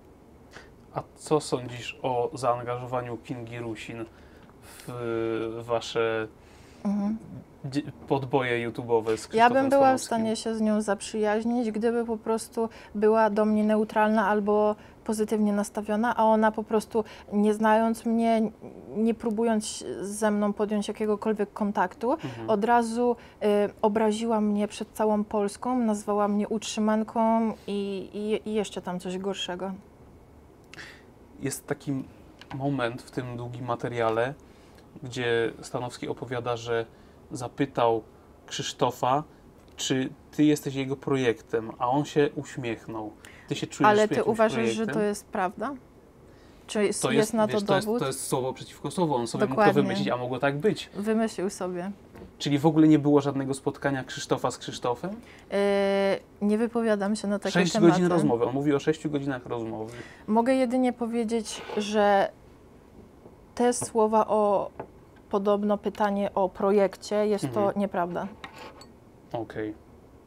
B: A co sądzisz o zaangażowaniu Kingi Rusin w wasze
A: Mhm.
B: dzie- podboje YouTube'owe z
A: Ja
B: Krzysztofem
A: bym była w
B: Stanowskim?
A: stanie się z nią zaprzyjaźnić, gdyby po prostu była do mnie neutralna albo pozytywnie nastawiona, a ona po prostu nie znając mnie, nie próbując ze mną podjąć jakiegokolwiek kontaktu,
B: Mhm.
A: od razu y, obraziła mnie przed całą Polską, nazwała mnie utrzymanką i, i, i jeszcze tam coś gorszego.
B: Jest taki moment w tym długim materiale, gdzie Stanowski opowiada, że zapytał Krzysztofa, czy ty jesteś jego projektem, a on się uśmiechnął. Ty się czujesz
A: Ale ty
B: jakimś
A: uważasz,
B: projektem?
A: że to jest prawda? Czy jest,
B: To
A: jest, na to
B: wiesz, to jest,
A: dowód?
B: to jest słowo przeciwko słowu. On sobie mógł
A: Dokładnie.
B: to wymyślić, a mogło tak być.
A: Wymyślił sobie.
B: Czyli w ogóle nie było żadnego spotkania Krzysztofa z Krzysztofem?
A: Yy, nie wypowiadam się na takie
B: Sześć
A: tematy.
B: godzin rozmowy. On mówi o sześciu godzinach rozmowy.
A: Mogę jedynie powiedzieć, że te słowa o podobno pytanie o projekcie jest
B: Mhm.
A: to nieprawda.
B: Okej.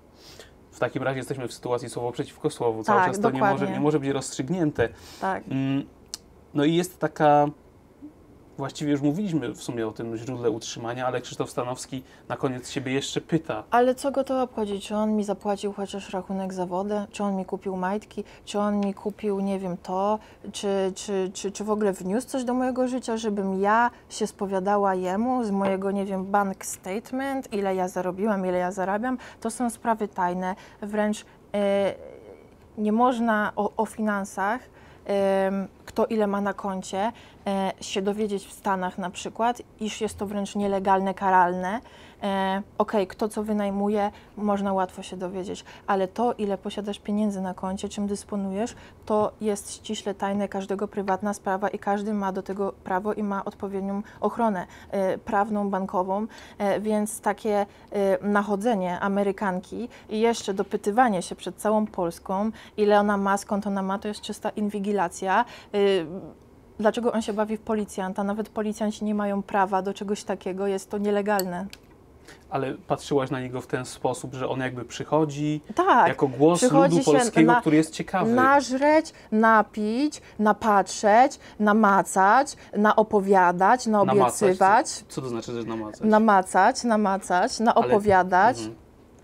B: W takim razie jesteśmy w sytuacji słowo przeciwko słowu. Cały
A: Tak,
B: czas to nie
A: dokładnie.
B: może, nie może być rozstrzygnięte.
A: Tak.
B: Mm, No i jest taka, właściwie już mówiliśmy w sumie o tym źródle utrzymania, ale Krzysztof Stanowski na koniec siebie jeszcze pyta.
A: Ale co go to obchodzi? Czy on mi zapłacił chociaż rachunek za wodę? Czy on mi kupił majtki? Czy on mi kupił, nie wiem, to? Czy, czy, czy, czy w ogóle wniósł coś do mojego życia, żebym ja się spowiadała jemu z mojego, nie wiem, bank statement, ile ja zarobiłam, ile ja zarabiam? To są sprawy tajne. Wręcz e, nie można o, o finansach, em, kto ile ma na koncie, e, się dowiedzieć w Stanach na przykład, iż jest to wręcz nielegalne, karalne. E, Okej, kto co wynajmuje, można łatwo się dowiedzieć, ale to, ile posiadasz pieniędzy na koncie, czym dysponujesz, to jest ściśle tajne, każdego prywatna sprawa i każdy ma do tego prawo i ma odpowiednią ochronę e, prawną, bankową, e, więc takie e, nachodzenie Amerykanki i jeszcze dopytywanie się przed całą Polską, ile ona ma, skąd ona ma, to jest czysta inwigilacja. E, Dlaczego on się bawi w policjanta? Nawet policjanci nie mają prawa do czegoś takiego, jest to nielegalne.
B: Ale patrzyłaś na niego w ten sposób, że on jakby przychodzi
A: Tak,
B: jako głos
A: przychodzi
B: ludu
A: się
B: polskiego,
A: na-
B: który jest ciekawy.
A: nażreć, napić, napatrzeć, namacać, naopowiadać, naobiecywać,
B: Co to znaczy, że namacać?
A: namacać, namacać, naopowiadać,
B: Mhm.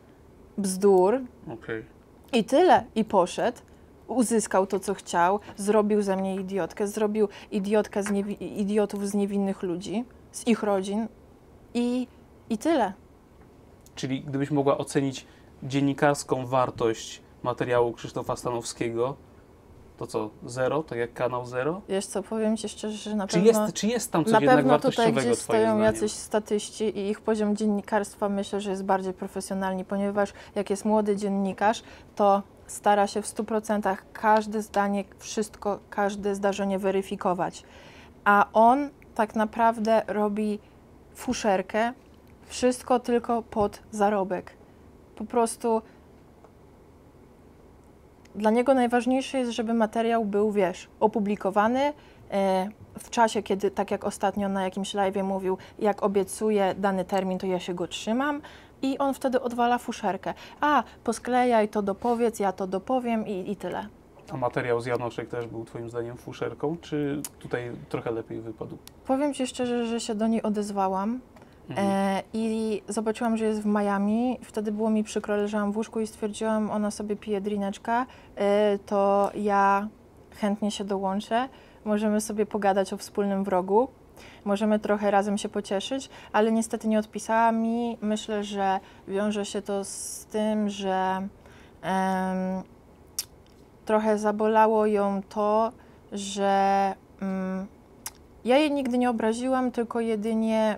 A: bzdur
B: Okej.
A: i tyle. I poszedł, uzyskał to, co chciał, zrobił ze mnie idiotkę, zrobił idiotkę z niewi- idiotów z niewinnych ludzi, z ich rodzin i, i tyle.
B: Czyli gdybyś mogła ocenić dziennikarską wartość materiału Krzysztofa Stanowskiego, To co, zero? Tak jak kanał zero?
A: Wiesz co, powiem Ci szczerze, że na
B: Czy
A: pewno...
B: jest, czy jest tam coś
A: Na
B: jednak
A: pewno tutaj
B: wartościowego,
A: gdzieś
B: twoim
A: stoją
B: zdaniem?
A: jacyś statyści i ich poziom dziennikarstwa myślę, że jest bardziej profesjonalny, ponieważ jak jest młody dziennikarz, to stara się w stu procentach każde zdanie, wszystko, każde zdarzenie weryfikować. A on tak naprawdę robi fuszerkę, wszystko tylko pod zarobek. Po prostu dla niego najważniejsze jest, żeby materiał był, wiesz, opublikowany e, w czasie, kiedy, tak jak ostatnio na jakimś live'ie mówił, jak obiecuję dany termin, to ja się go trzymam i on wtedy odwala fuszerkę. A, posklejaj to dopowiedz, ja to dopowiem i, i tyle.
B: A materiał z Janoszek też był twoim zdaniem fuszerką, czy tutaj trochę lepiej wypadł?
A: Powiem Ci szczerze, że się do niej odezwałam
B: Mhm.
A: e, i zobaczyłam, że jest w Miami. Wtedy było mi przykro, leżałam w łóżku i stwierdziłam, ona sobie pije drineczka, e, to ja chętnie się dołączę. Możemy sobie pogadać o wspólnym wrogu. Możemy trochę razem się pocieszyć, ale niestety nie odpisała mi. Myślę, że wiąże się to z tym, że em, trochę zabolało ją to, że mm, ja jej nigdy nie obraziłam, tylko jedynie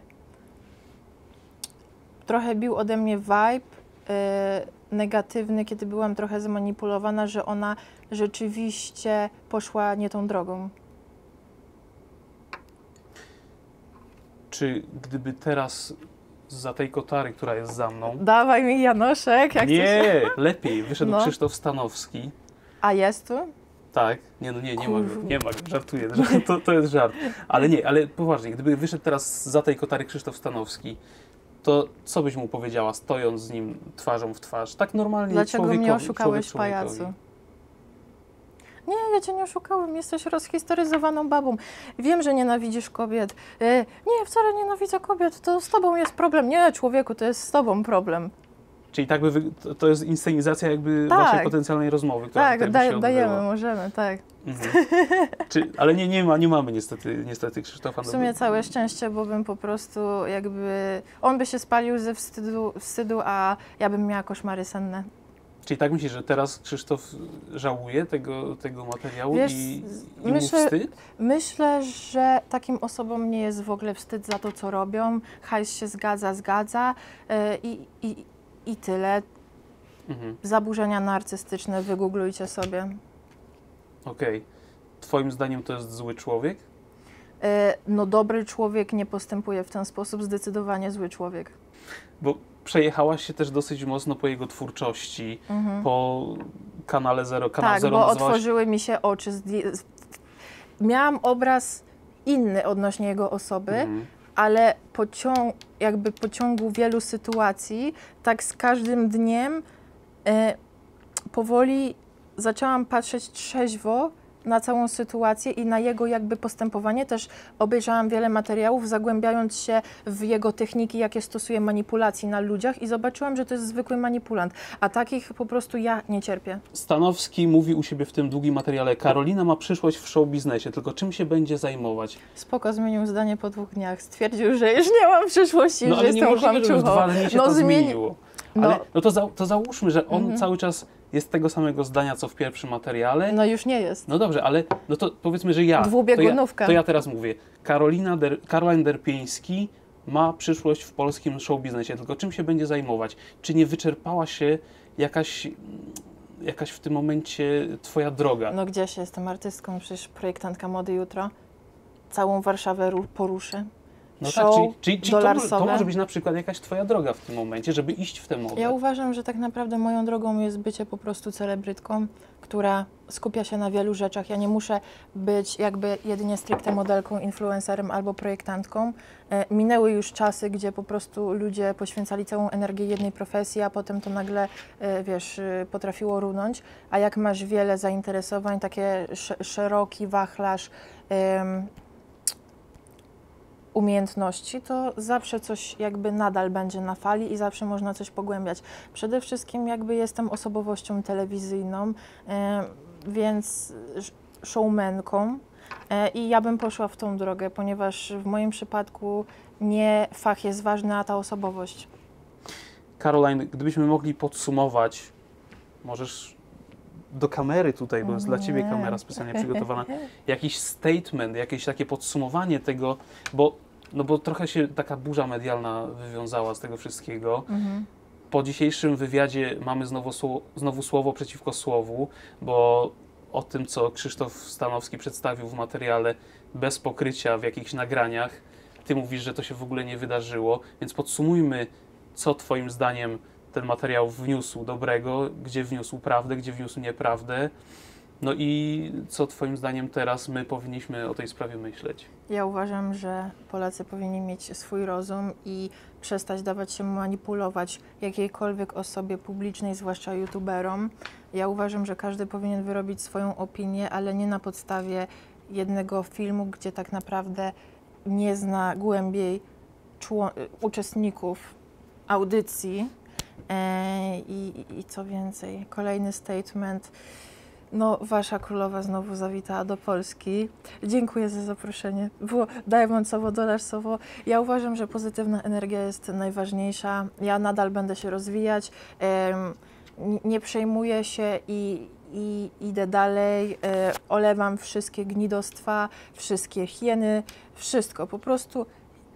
A: trochę bił ode mnie vibe y, negatywny, kiedy byłam trochę zmanipulowana, że ona rzeczywiście poszła nie tą drogą.
B: Czy gdyby teraz za tej kotary, która jest za mną,
A: Dawaj mi Janoszek, jak chcesz.
B: nie, lepiej, wyszedł
A: No.
B: Krzysztof Stanowski,
A: A jest tu?
B: tak, nie, no nie, nie ma go,
A: Kurwa.
B: nie ma go, żartuję, to, to jest żart, ale nie, ale poważnie, gdyby wyszedł teraz za tej kotary Krzysztof Stanowski, to co byś mu powiedziała, stojąc z nim twarzą w twarz, tak normalnie
A: Dlaczego
B: człowiekowi,
A: mnie oszukałeś,
B: człowiek
A: pajacu?
B: człowiekowi.
A: Nie, ja cię nie oszukałem, jesteś rozhistoryzowaną babą. Wiem, że nienawidzisz kobiet. E, nie, wcale nienawidzę kobiet, to z tobą jest problem. Nie, człowieku, to jest z tobą problem.
B: Czyli tak by, wy- to- to jest inscenizacja jakby
A: Tak.
B: waszej potencjalnej rozmowy, która
A: Tak,
B: tutaj by się
A: daj,
B: odbyła.
A: dajemy, możemy, tak.
B: Mhm. Czy, ale nie, nie, ma, nie mamy niestety, niestety Krzysztofa.
A: W sumie całe szczęście, bo bym po prostu jakby... On by się spalił ze wstydu, wstydu, a ja bym miała koszmary senne.
B: Czyli tak myślisz, że teraz Krzysztof żałuje tego, tego materiału
A: Wiesz,
B: i, i
A: myślę-
B: mu wstyd?
A: Myślę, że takim osobom nie jest w ogóle wstyd za to, co robią. Hajs się zgadza, zgadza yy, i, i, i tyle.
B: Mhm.
A: Zaburzenia narcystyczne, wygooglujcie sobie.
B: Okej. Twoim zdaniem to jest zły człowiek?
A: Yy, no dobry człowiek nie postępuje w ten sposób, zdecydowanie zły człowiek.
B: Bo przejechałaś się też dosyć mocno po jego twórczości,
A: Mhm.
B: po kanale Zero. Kanał
A: Tak,
B: Zero
A: bo
B: nazywałaś-
A: otworzyły mi się oczy. Zdję- z- Miałam obraz inny odnośnie jego osoby,
B: Mhm.
A: ale po cią- jakby po ciągu wielu sytuacji, tak z każdym dniem e, powoli zaczęłam patrzeć trzeźwo na całą sytuację i na jego jakby postępowanie. Też obejrzałam wiele materiałów, zagłębiając się w jego techniki, jakie stosuje manipulacji na ludziach i zobaczyłam, że to jest zwykły manipulant, a takich po prostu ja nie cierpię.
B: Stanowski mówi u siebie w tym długim materiale: Karolina ma przyszłość w show biznesie, tylko czym się będzie zajmować?
A: Spoko, zmienił zdanie po dwóch dniach. Stwierdził, że już nie mam przyszłości,
B: No
A: że
B: ale
A: jestem
B: niemożliwe, że w
A: kłamczuchą.
B: dwa dni się
A: No
B: to
A: zmieni-
B: zmieniło.
A: No.
B: Ale no to, za, to załóżmy, że on
A: Mhm.
B: cały czas jest tego samego zdania, co w pierwszym materiale.
A: No już nie jest.
B: No dobrze, ale no to powiedzmy, że ja.
A: Dwubiegunówka.
B: To ja, to ja teraz mówię. Karolina Der, Caroline Derpiński ma przyszłość w polskim show biznesie, tylko czym się będzie zajmować? Czy nie wyczerpała się jakaś, jakaś w tym momencie twoja droga?
A: No gdzieś jestem artystką, przecież projektantka mody jutro. Całą Warszawę ru- poruszy.
B: No tak,
A: show
B: czyli, czyli, czyli to, może- to
A: dolarsowe.
B: może być na przykład jakaś twoja droga w tym momencie, żeby iść w tę modę.
A: Ja uważam, że tak naprawdę moją drogą jest bycie po prostu celebrytką, która skupia się na wielu rzeczach. Ja nie muszę być jakby jedynie stricte modelką, influencerem albo projektantką. E, minęły już czasy, gdzie po prostu ludzie poświęcali całą energię jednej profesji, a potem to nagle, e, wiesz, e, potrafiło runąć. A jak masz wiele zainteresowań, takie sz- szeroki wachlarz em, umiejętności, to zawsze coś jakby nadal będzie na fali i zawsze można coś pogłębiać. Przede wszystkim jakby jestem osobowością telewizyjną, e, więc sz- showmanką e, i ja bym poszła w tą drogę, ponieważ w moim przypadku nie fach jest ważny, a ta osobowość.
B: Caroline, gdybyśmy mogli podsumować, możesz do kamery tutaj, bo jest dla Ciebie
A: Nie.
B: kamera specjalnie przygotowana, jakiś statement, jakieś takie podsumowanie tego, bo, no bo trochę się taka burza medialna wywiązała z tego wszystkiego.
A: Mhm.
B: Po dzisiejszym wywiadzie mamy znowu, sło- znowu słowo przeciwko słowu, bo o tym, co Krzysztof Stanowski przedstawił w materiale bez pokrycia w jakichś nagraniach, Ty mówisz, że to się w ogóle nie wydarzyło, więc podsumujmy, co Twoim zdaniem ten materiał wniósł dobrego, gdzie wniósł prawdę, gdzie wniósł nieprawdę, no i co Twoim zdaniem teraz my powinniśmy o tej sprawie myśleć.
A: Ja uważam, że Polacy powinni mieć swój rozum i przestać dawać się manipulować jakiejkolwiek osobie publicznej, zwłaszcza youtuberom. Ja uważam, że każdy powinien wyrobić swoją opinię, ale nie na podstawie jednego filmu, gdzie tak naprawdę nie zna głębiej czło- uczestników audycji. E, i, I co więcej, kolejny statement. No, wasza królowa znowu zawitała do Polski. Dziękuję za zaproszenie. Było diamondowo, dolarsowo. Ja uważam, że pozytywna energia jest najważniejsza. Ja nadal będę się rozwijać. Em, n- nie przejmuję się i, i idę dalej. E, olewam wszystkie gnidostwa, wszystkie hieny, wszystko. Po prostu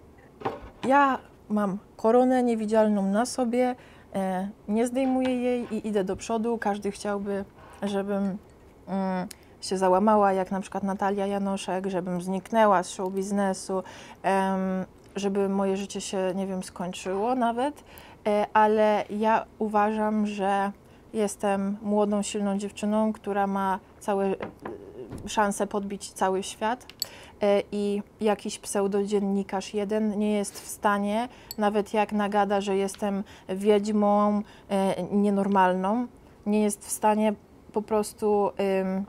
A: ja mam koronę niewidzialną na sobie, e, nie zdejmuję jej i idę do przodu. Każdy chciałby, żebym mm, się załamała, jak na przykład Natalia Janoszek, żebym zniknęła z show biznesu, em, żeby moje życie się, nie wiem, skończyło nawet, e, ale ja uważam, że jestem młodą, silną dziewczyną, która ma całe e, szanse podbić cały świat. E, I jakiś pseudodziennikarz jeden nie jest w stanie, nawet jak nagada, że jestem wiedźmą e, nienormalną, nie jest w stanie po prostu ym,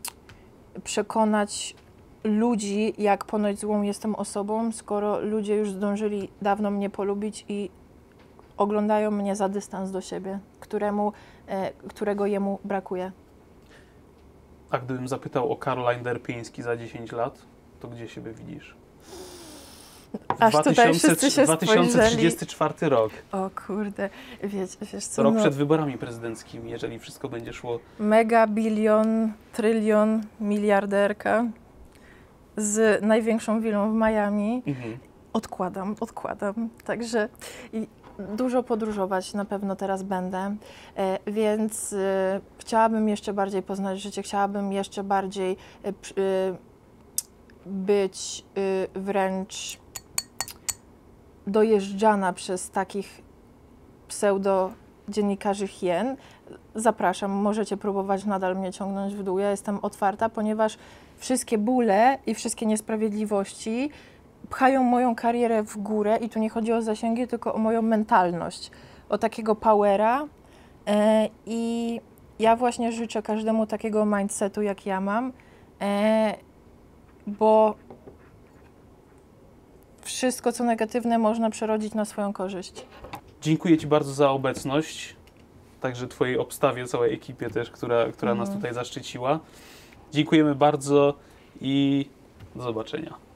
A: przekonać ludzi, jak ponoć złą jestem osobą, skoro ludzie już zdążyli dawno mnie polubić i oglądają mnie za dystans do siebie, któremu, e, którego jemu brakuje.
B: A gdybym zapytał o Caroline Derpiński za dziesięć lat, to gdzie siebie widzisz? W
A: Aż tutaj wszyscy się
B: dwa tysiące trzydziesty czwarty rok.
A: O kurde, wiesz, wiesz co,
B: Rok
A: no,
B: przed wyborami prezydenckimi, jeżeli wszystko będzie szło.
A: mega, bilion, trylion, miliarderka z największą willą w Miami.
B: Mhm.
A: Odkładam, odkładam. Także i dużo podróżować na pewno teraz będę, e, więc e, chciałabym jeszcze bardziej poznać życie, chciałabym jeszcze bardziej e, przy- e, być e, wręcz dojeżdżana przez takich pseudo dziennikarzy hien. Zapraszam, możecie próbować nadal mnie ciągnąć w dół. Ja jestem otwarta, ponieważ wszystkie bóle i wszystkie niesprawiedliwości pchają moją karierę w górę i tu nie chodzi o zasięgi, tylko o moją mentalność, o takiego powera e, i ja właśnie życzę każdemu takiego mindsetu, jak ja mam, e, bo wszystko, co negatywne, można przerodzić na swoją korzyść.
B: Dziękuję Ci bardzo za obecność, także Twojej obstawie, całej ekipie też, która, która nas
A: Mhm.
B: tutaj zaszczyciła. Dziękujemy bardzo i do zobaczenia.